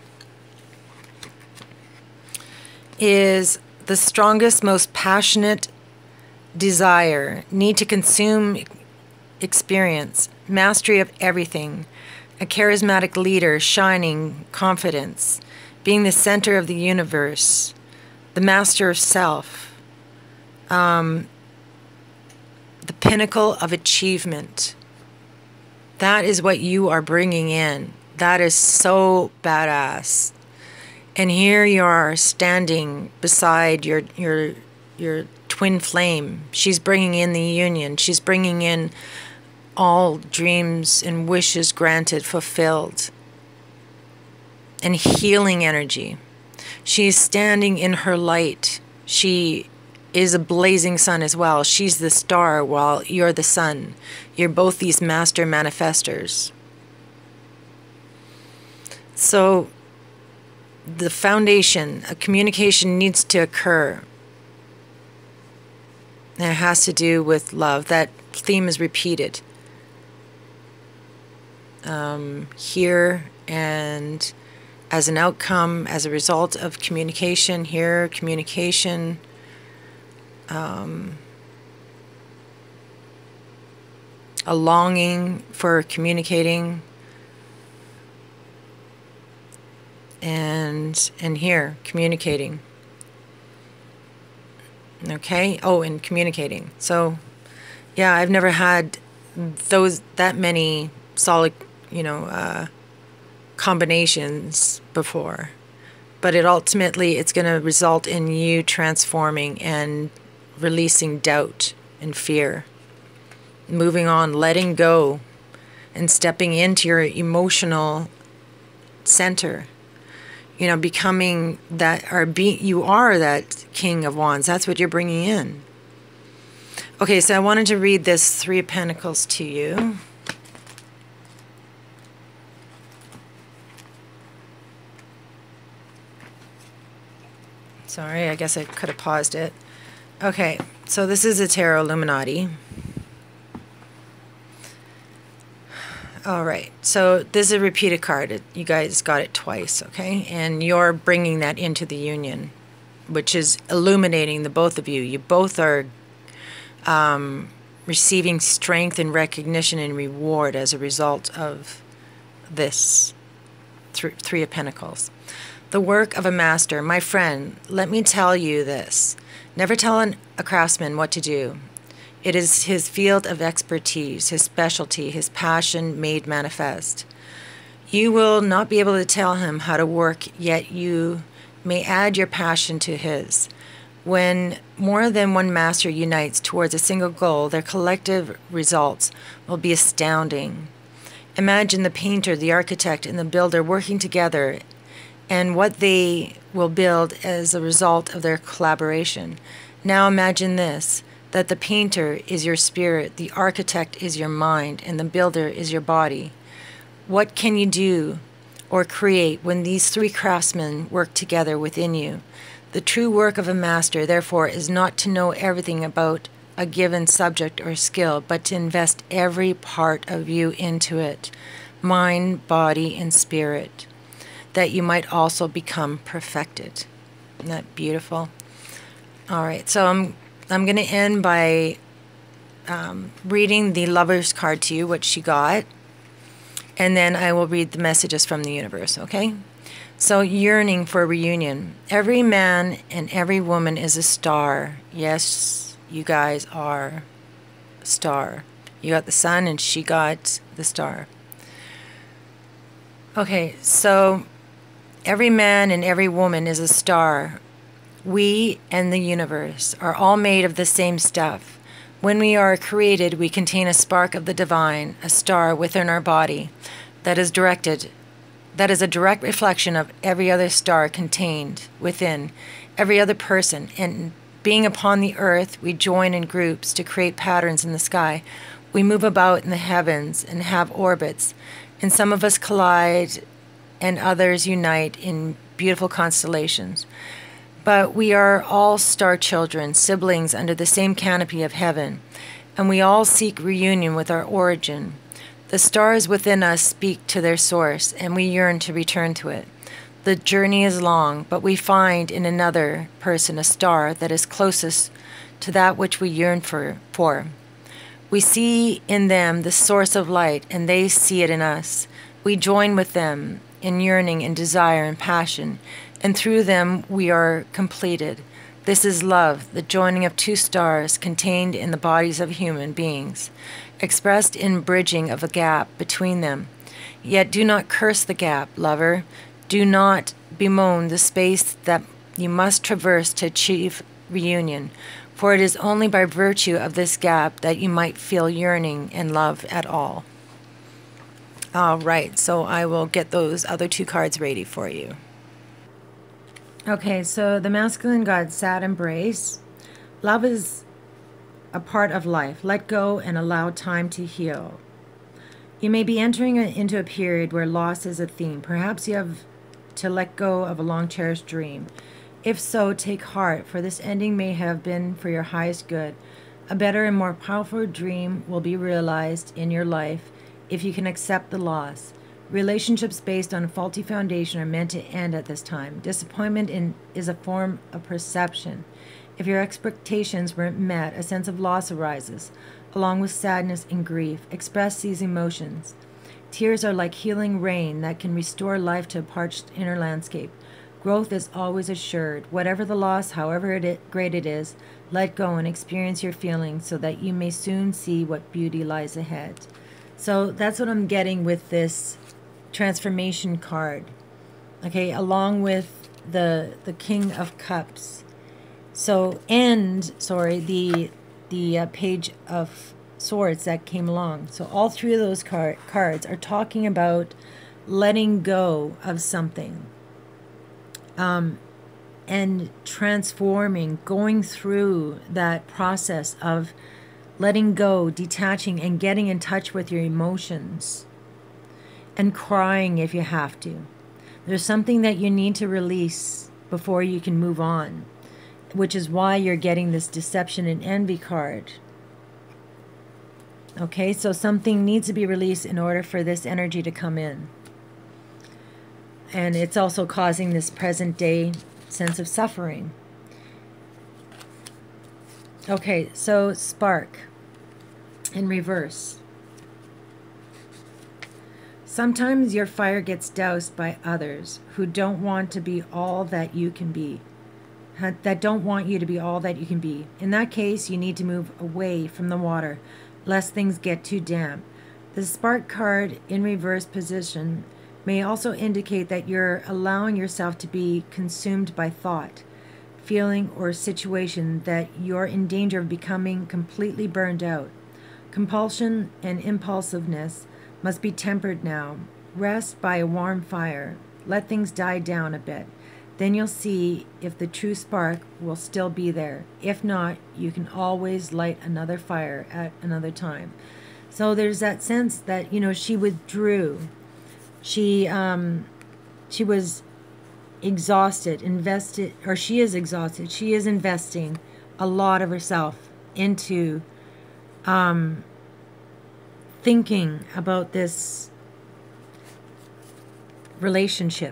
is the strongest, most passionate desire, need to consume experience, mastery of everything, a charismatic leader, shining confidence, being the center of the universe, the master of self, um, the pinnacle of achievement. That is what you are bringing in. That is so badass. And here you are standing beside your your your twin flame. She's bringing in the union. She's bringing in all dreams and wishes granted, fulfilled, and healing energy. She's standing in her light. She is a blazing sun as well. She's the star while you're the sun. You're both these master manifestors. So the foundation, a communication needs to occur. And it has to do with love. That theme is repeated um, here, and as an outcome, as a result of communication here, communication, um, a longing for communicating, and and here, communicating. Okay. Oh, and communicating. So, yeah, I've never had those that many solid, you know, uh, combinations before, but it ultimately it's going to result in you transforming and releasing doubt and fear, moving on, letting go, and stepping into your emotional center. You know, becoming that, or be, you are that King of Wands. That's what you're bringing in. Okay, so I wanted to read this Three of Pentacles to you. Sorry, I guess I could have paused it. Okay, so this is a Tarot Illuminati. All right, so this is a repeated card. You guys got it twice, okay? And you're bringing that into the union, which is illuminating the both of you. You both are um, receiving strength and recognition and reward as a result of this th Three of Pentacles. The work of a master. My friend, let me tell you this. Never tell an, a craftsman what to do. It is his field of expertise, his specialty, his passion made manifest. You will not be able to tell him how to work, yet you may add your passion to his. When more than one master unites towards a single goal, their collective results will be astounding. Imagine the painter, the architect, and the builder working together, and what they will build as a result of their collaboration. Now imagine this, that the painter is your spirit, the architect is your mind, and the builder is your body. What can you do or create when these three craftsmen work together within you? The true work of a master, therefore, is not to know everything about a given subject or skill, but to invest every part of you into it, mind, body, and spirit, that you might also become perfected. Isn't that beautiful? All right, so I'm I'm going to end by um, reading the Lover's card to you, what she got, and then I will read the messages from the universe, okay? So, yearning for a reunion. Every man and every woman is a star. Yes, you guys are a star. You got the sun and she got the star. Okay, so every man and every woman is a star. We and the universe are all made of the same stuff. When we are created, we contain a spark of the divine, a star within our body that is directed, that is a direct reflection of every other star contained within every other person. And being upon the earth, we join in groups to create patterns in the sky. We move about in the heavens and have orbits, and some of us collide and others unite in beautiful constellations. But we are all star children, siblings under the same canopy of heaven, and we all seek reunion with our origin. The stars within us speak to their source, and we yearn to return to it. The journey is long, but we find in another person a star that is closest to that which we yearn for. for. We see in them the source of light, and they see it in us. We join with them in yearning and desire and passion, and through them we are completed. This is love, the joining of two stars contained in the bodies of human beings, expressed in bridging of a gap between them. Yet do not curse the gap, lover. Do not bemoan the space that you must traverse to achieve reunion, for it is only by virtue of this gap that you might feel yearning and love at all. All right, so I will get those other two cards ready for you. Okay, so the masculine god, sad embrace. Love is a part of life. Let go and allow time to heal. You may be entering into a period where loss is a theme. Perhaps you have to let go of a long-cherished dream. If so, take heart, for this ending may have been for your highest good. A better and more powerful dream will be realized in your life if you can accept the loss. Relationships based on a faulty foundation are meant to end at this time. Disappointment in, is a form of perception. If your expectations weren't met, a sense of loss arises, along with sadness and grief. Express these emotions. Tears are like healing rain that can restore life to a parched inner landscape. Growth is always assured. Whatever the loss, however it, great it is, let go and experience your feelings so that you may soon see what beauty lies ahead. So that's what I'm getting with this transformation card. Okay, along with the the King of Cups. So, and, sorry, the, the uh, Page of Swords that came along. So all three of those car cards are talking about letting go of something. Um, and transforming, going through that process of letting go, detaching, and getting in touch with your emotions. And crying if you have to. There's something that you need to release before you can move on, which is why you're getting this deception and envy card. Okay, so something needs to be released in order for this energy to come in. And it's also causing this present day sense of suffering. Okay, so spark in reverse. Sometimes your fire gets doused by others who don't want to be all that you can be. That don't want you to be all that you can be. In that case, you need to move away from the water, lest things get too damp. The spark card in reverse position may also indicate that you're allowing yourself to be consumed by thought, feeling, or situation that you're in danger of becoming completely burned out. Compulsion and impulsiveness must be tempered now. Rest by a warm fire. Let things die down a bit. Then you'll see if the true spark will still be there. If not, you can always light another fire at another time. So there's that sense that, you know, she withdrew. She, um, she was exhausted, invested, or she is exhausted. She is investing a lot of herself into um, thinking about this relationship.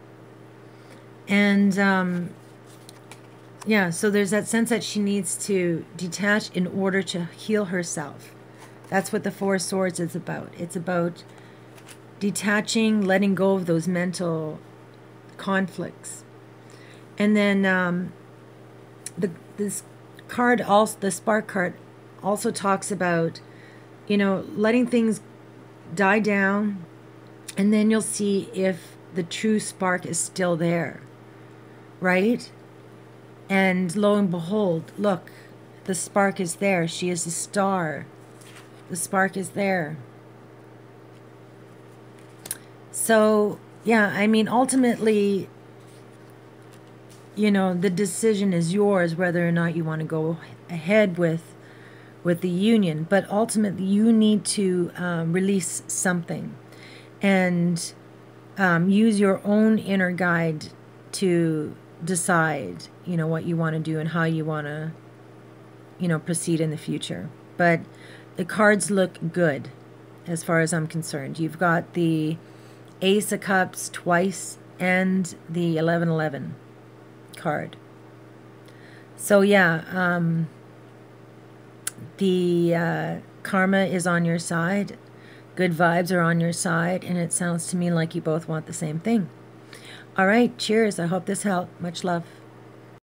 And, um, yeah, so there's that sense that she needs to detach in order to heal herself. That's what the Four of Swords is about. It's about detaching, letting go of those mental conflicts. And then um, the this card, also the spark card, also talks about, you know, letting things die down, and then you'll see if the true spark is still there, right? And lo and behold, look, the spark is there. She is a star. The spark is there. So, yeah, I mean, ultimately, you know, the decision is yours whether or not you want to go ahead with with the union. But ultimately, you need to um, release something and um, use your own inner guide to decide, you know, what you want to do and how you want to, you know, proceed in the future. But the cards look good as far as I'm concerned. You've got the Ace of Cups twice and the eleven eleven card. So yeah, um, the uh, karma is on your side. good vibes are on your side, and it sounds to me like you both want the same thing. All right, cheers. I hope this helped. Much love.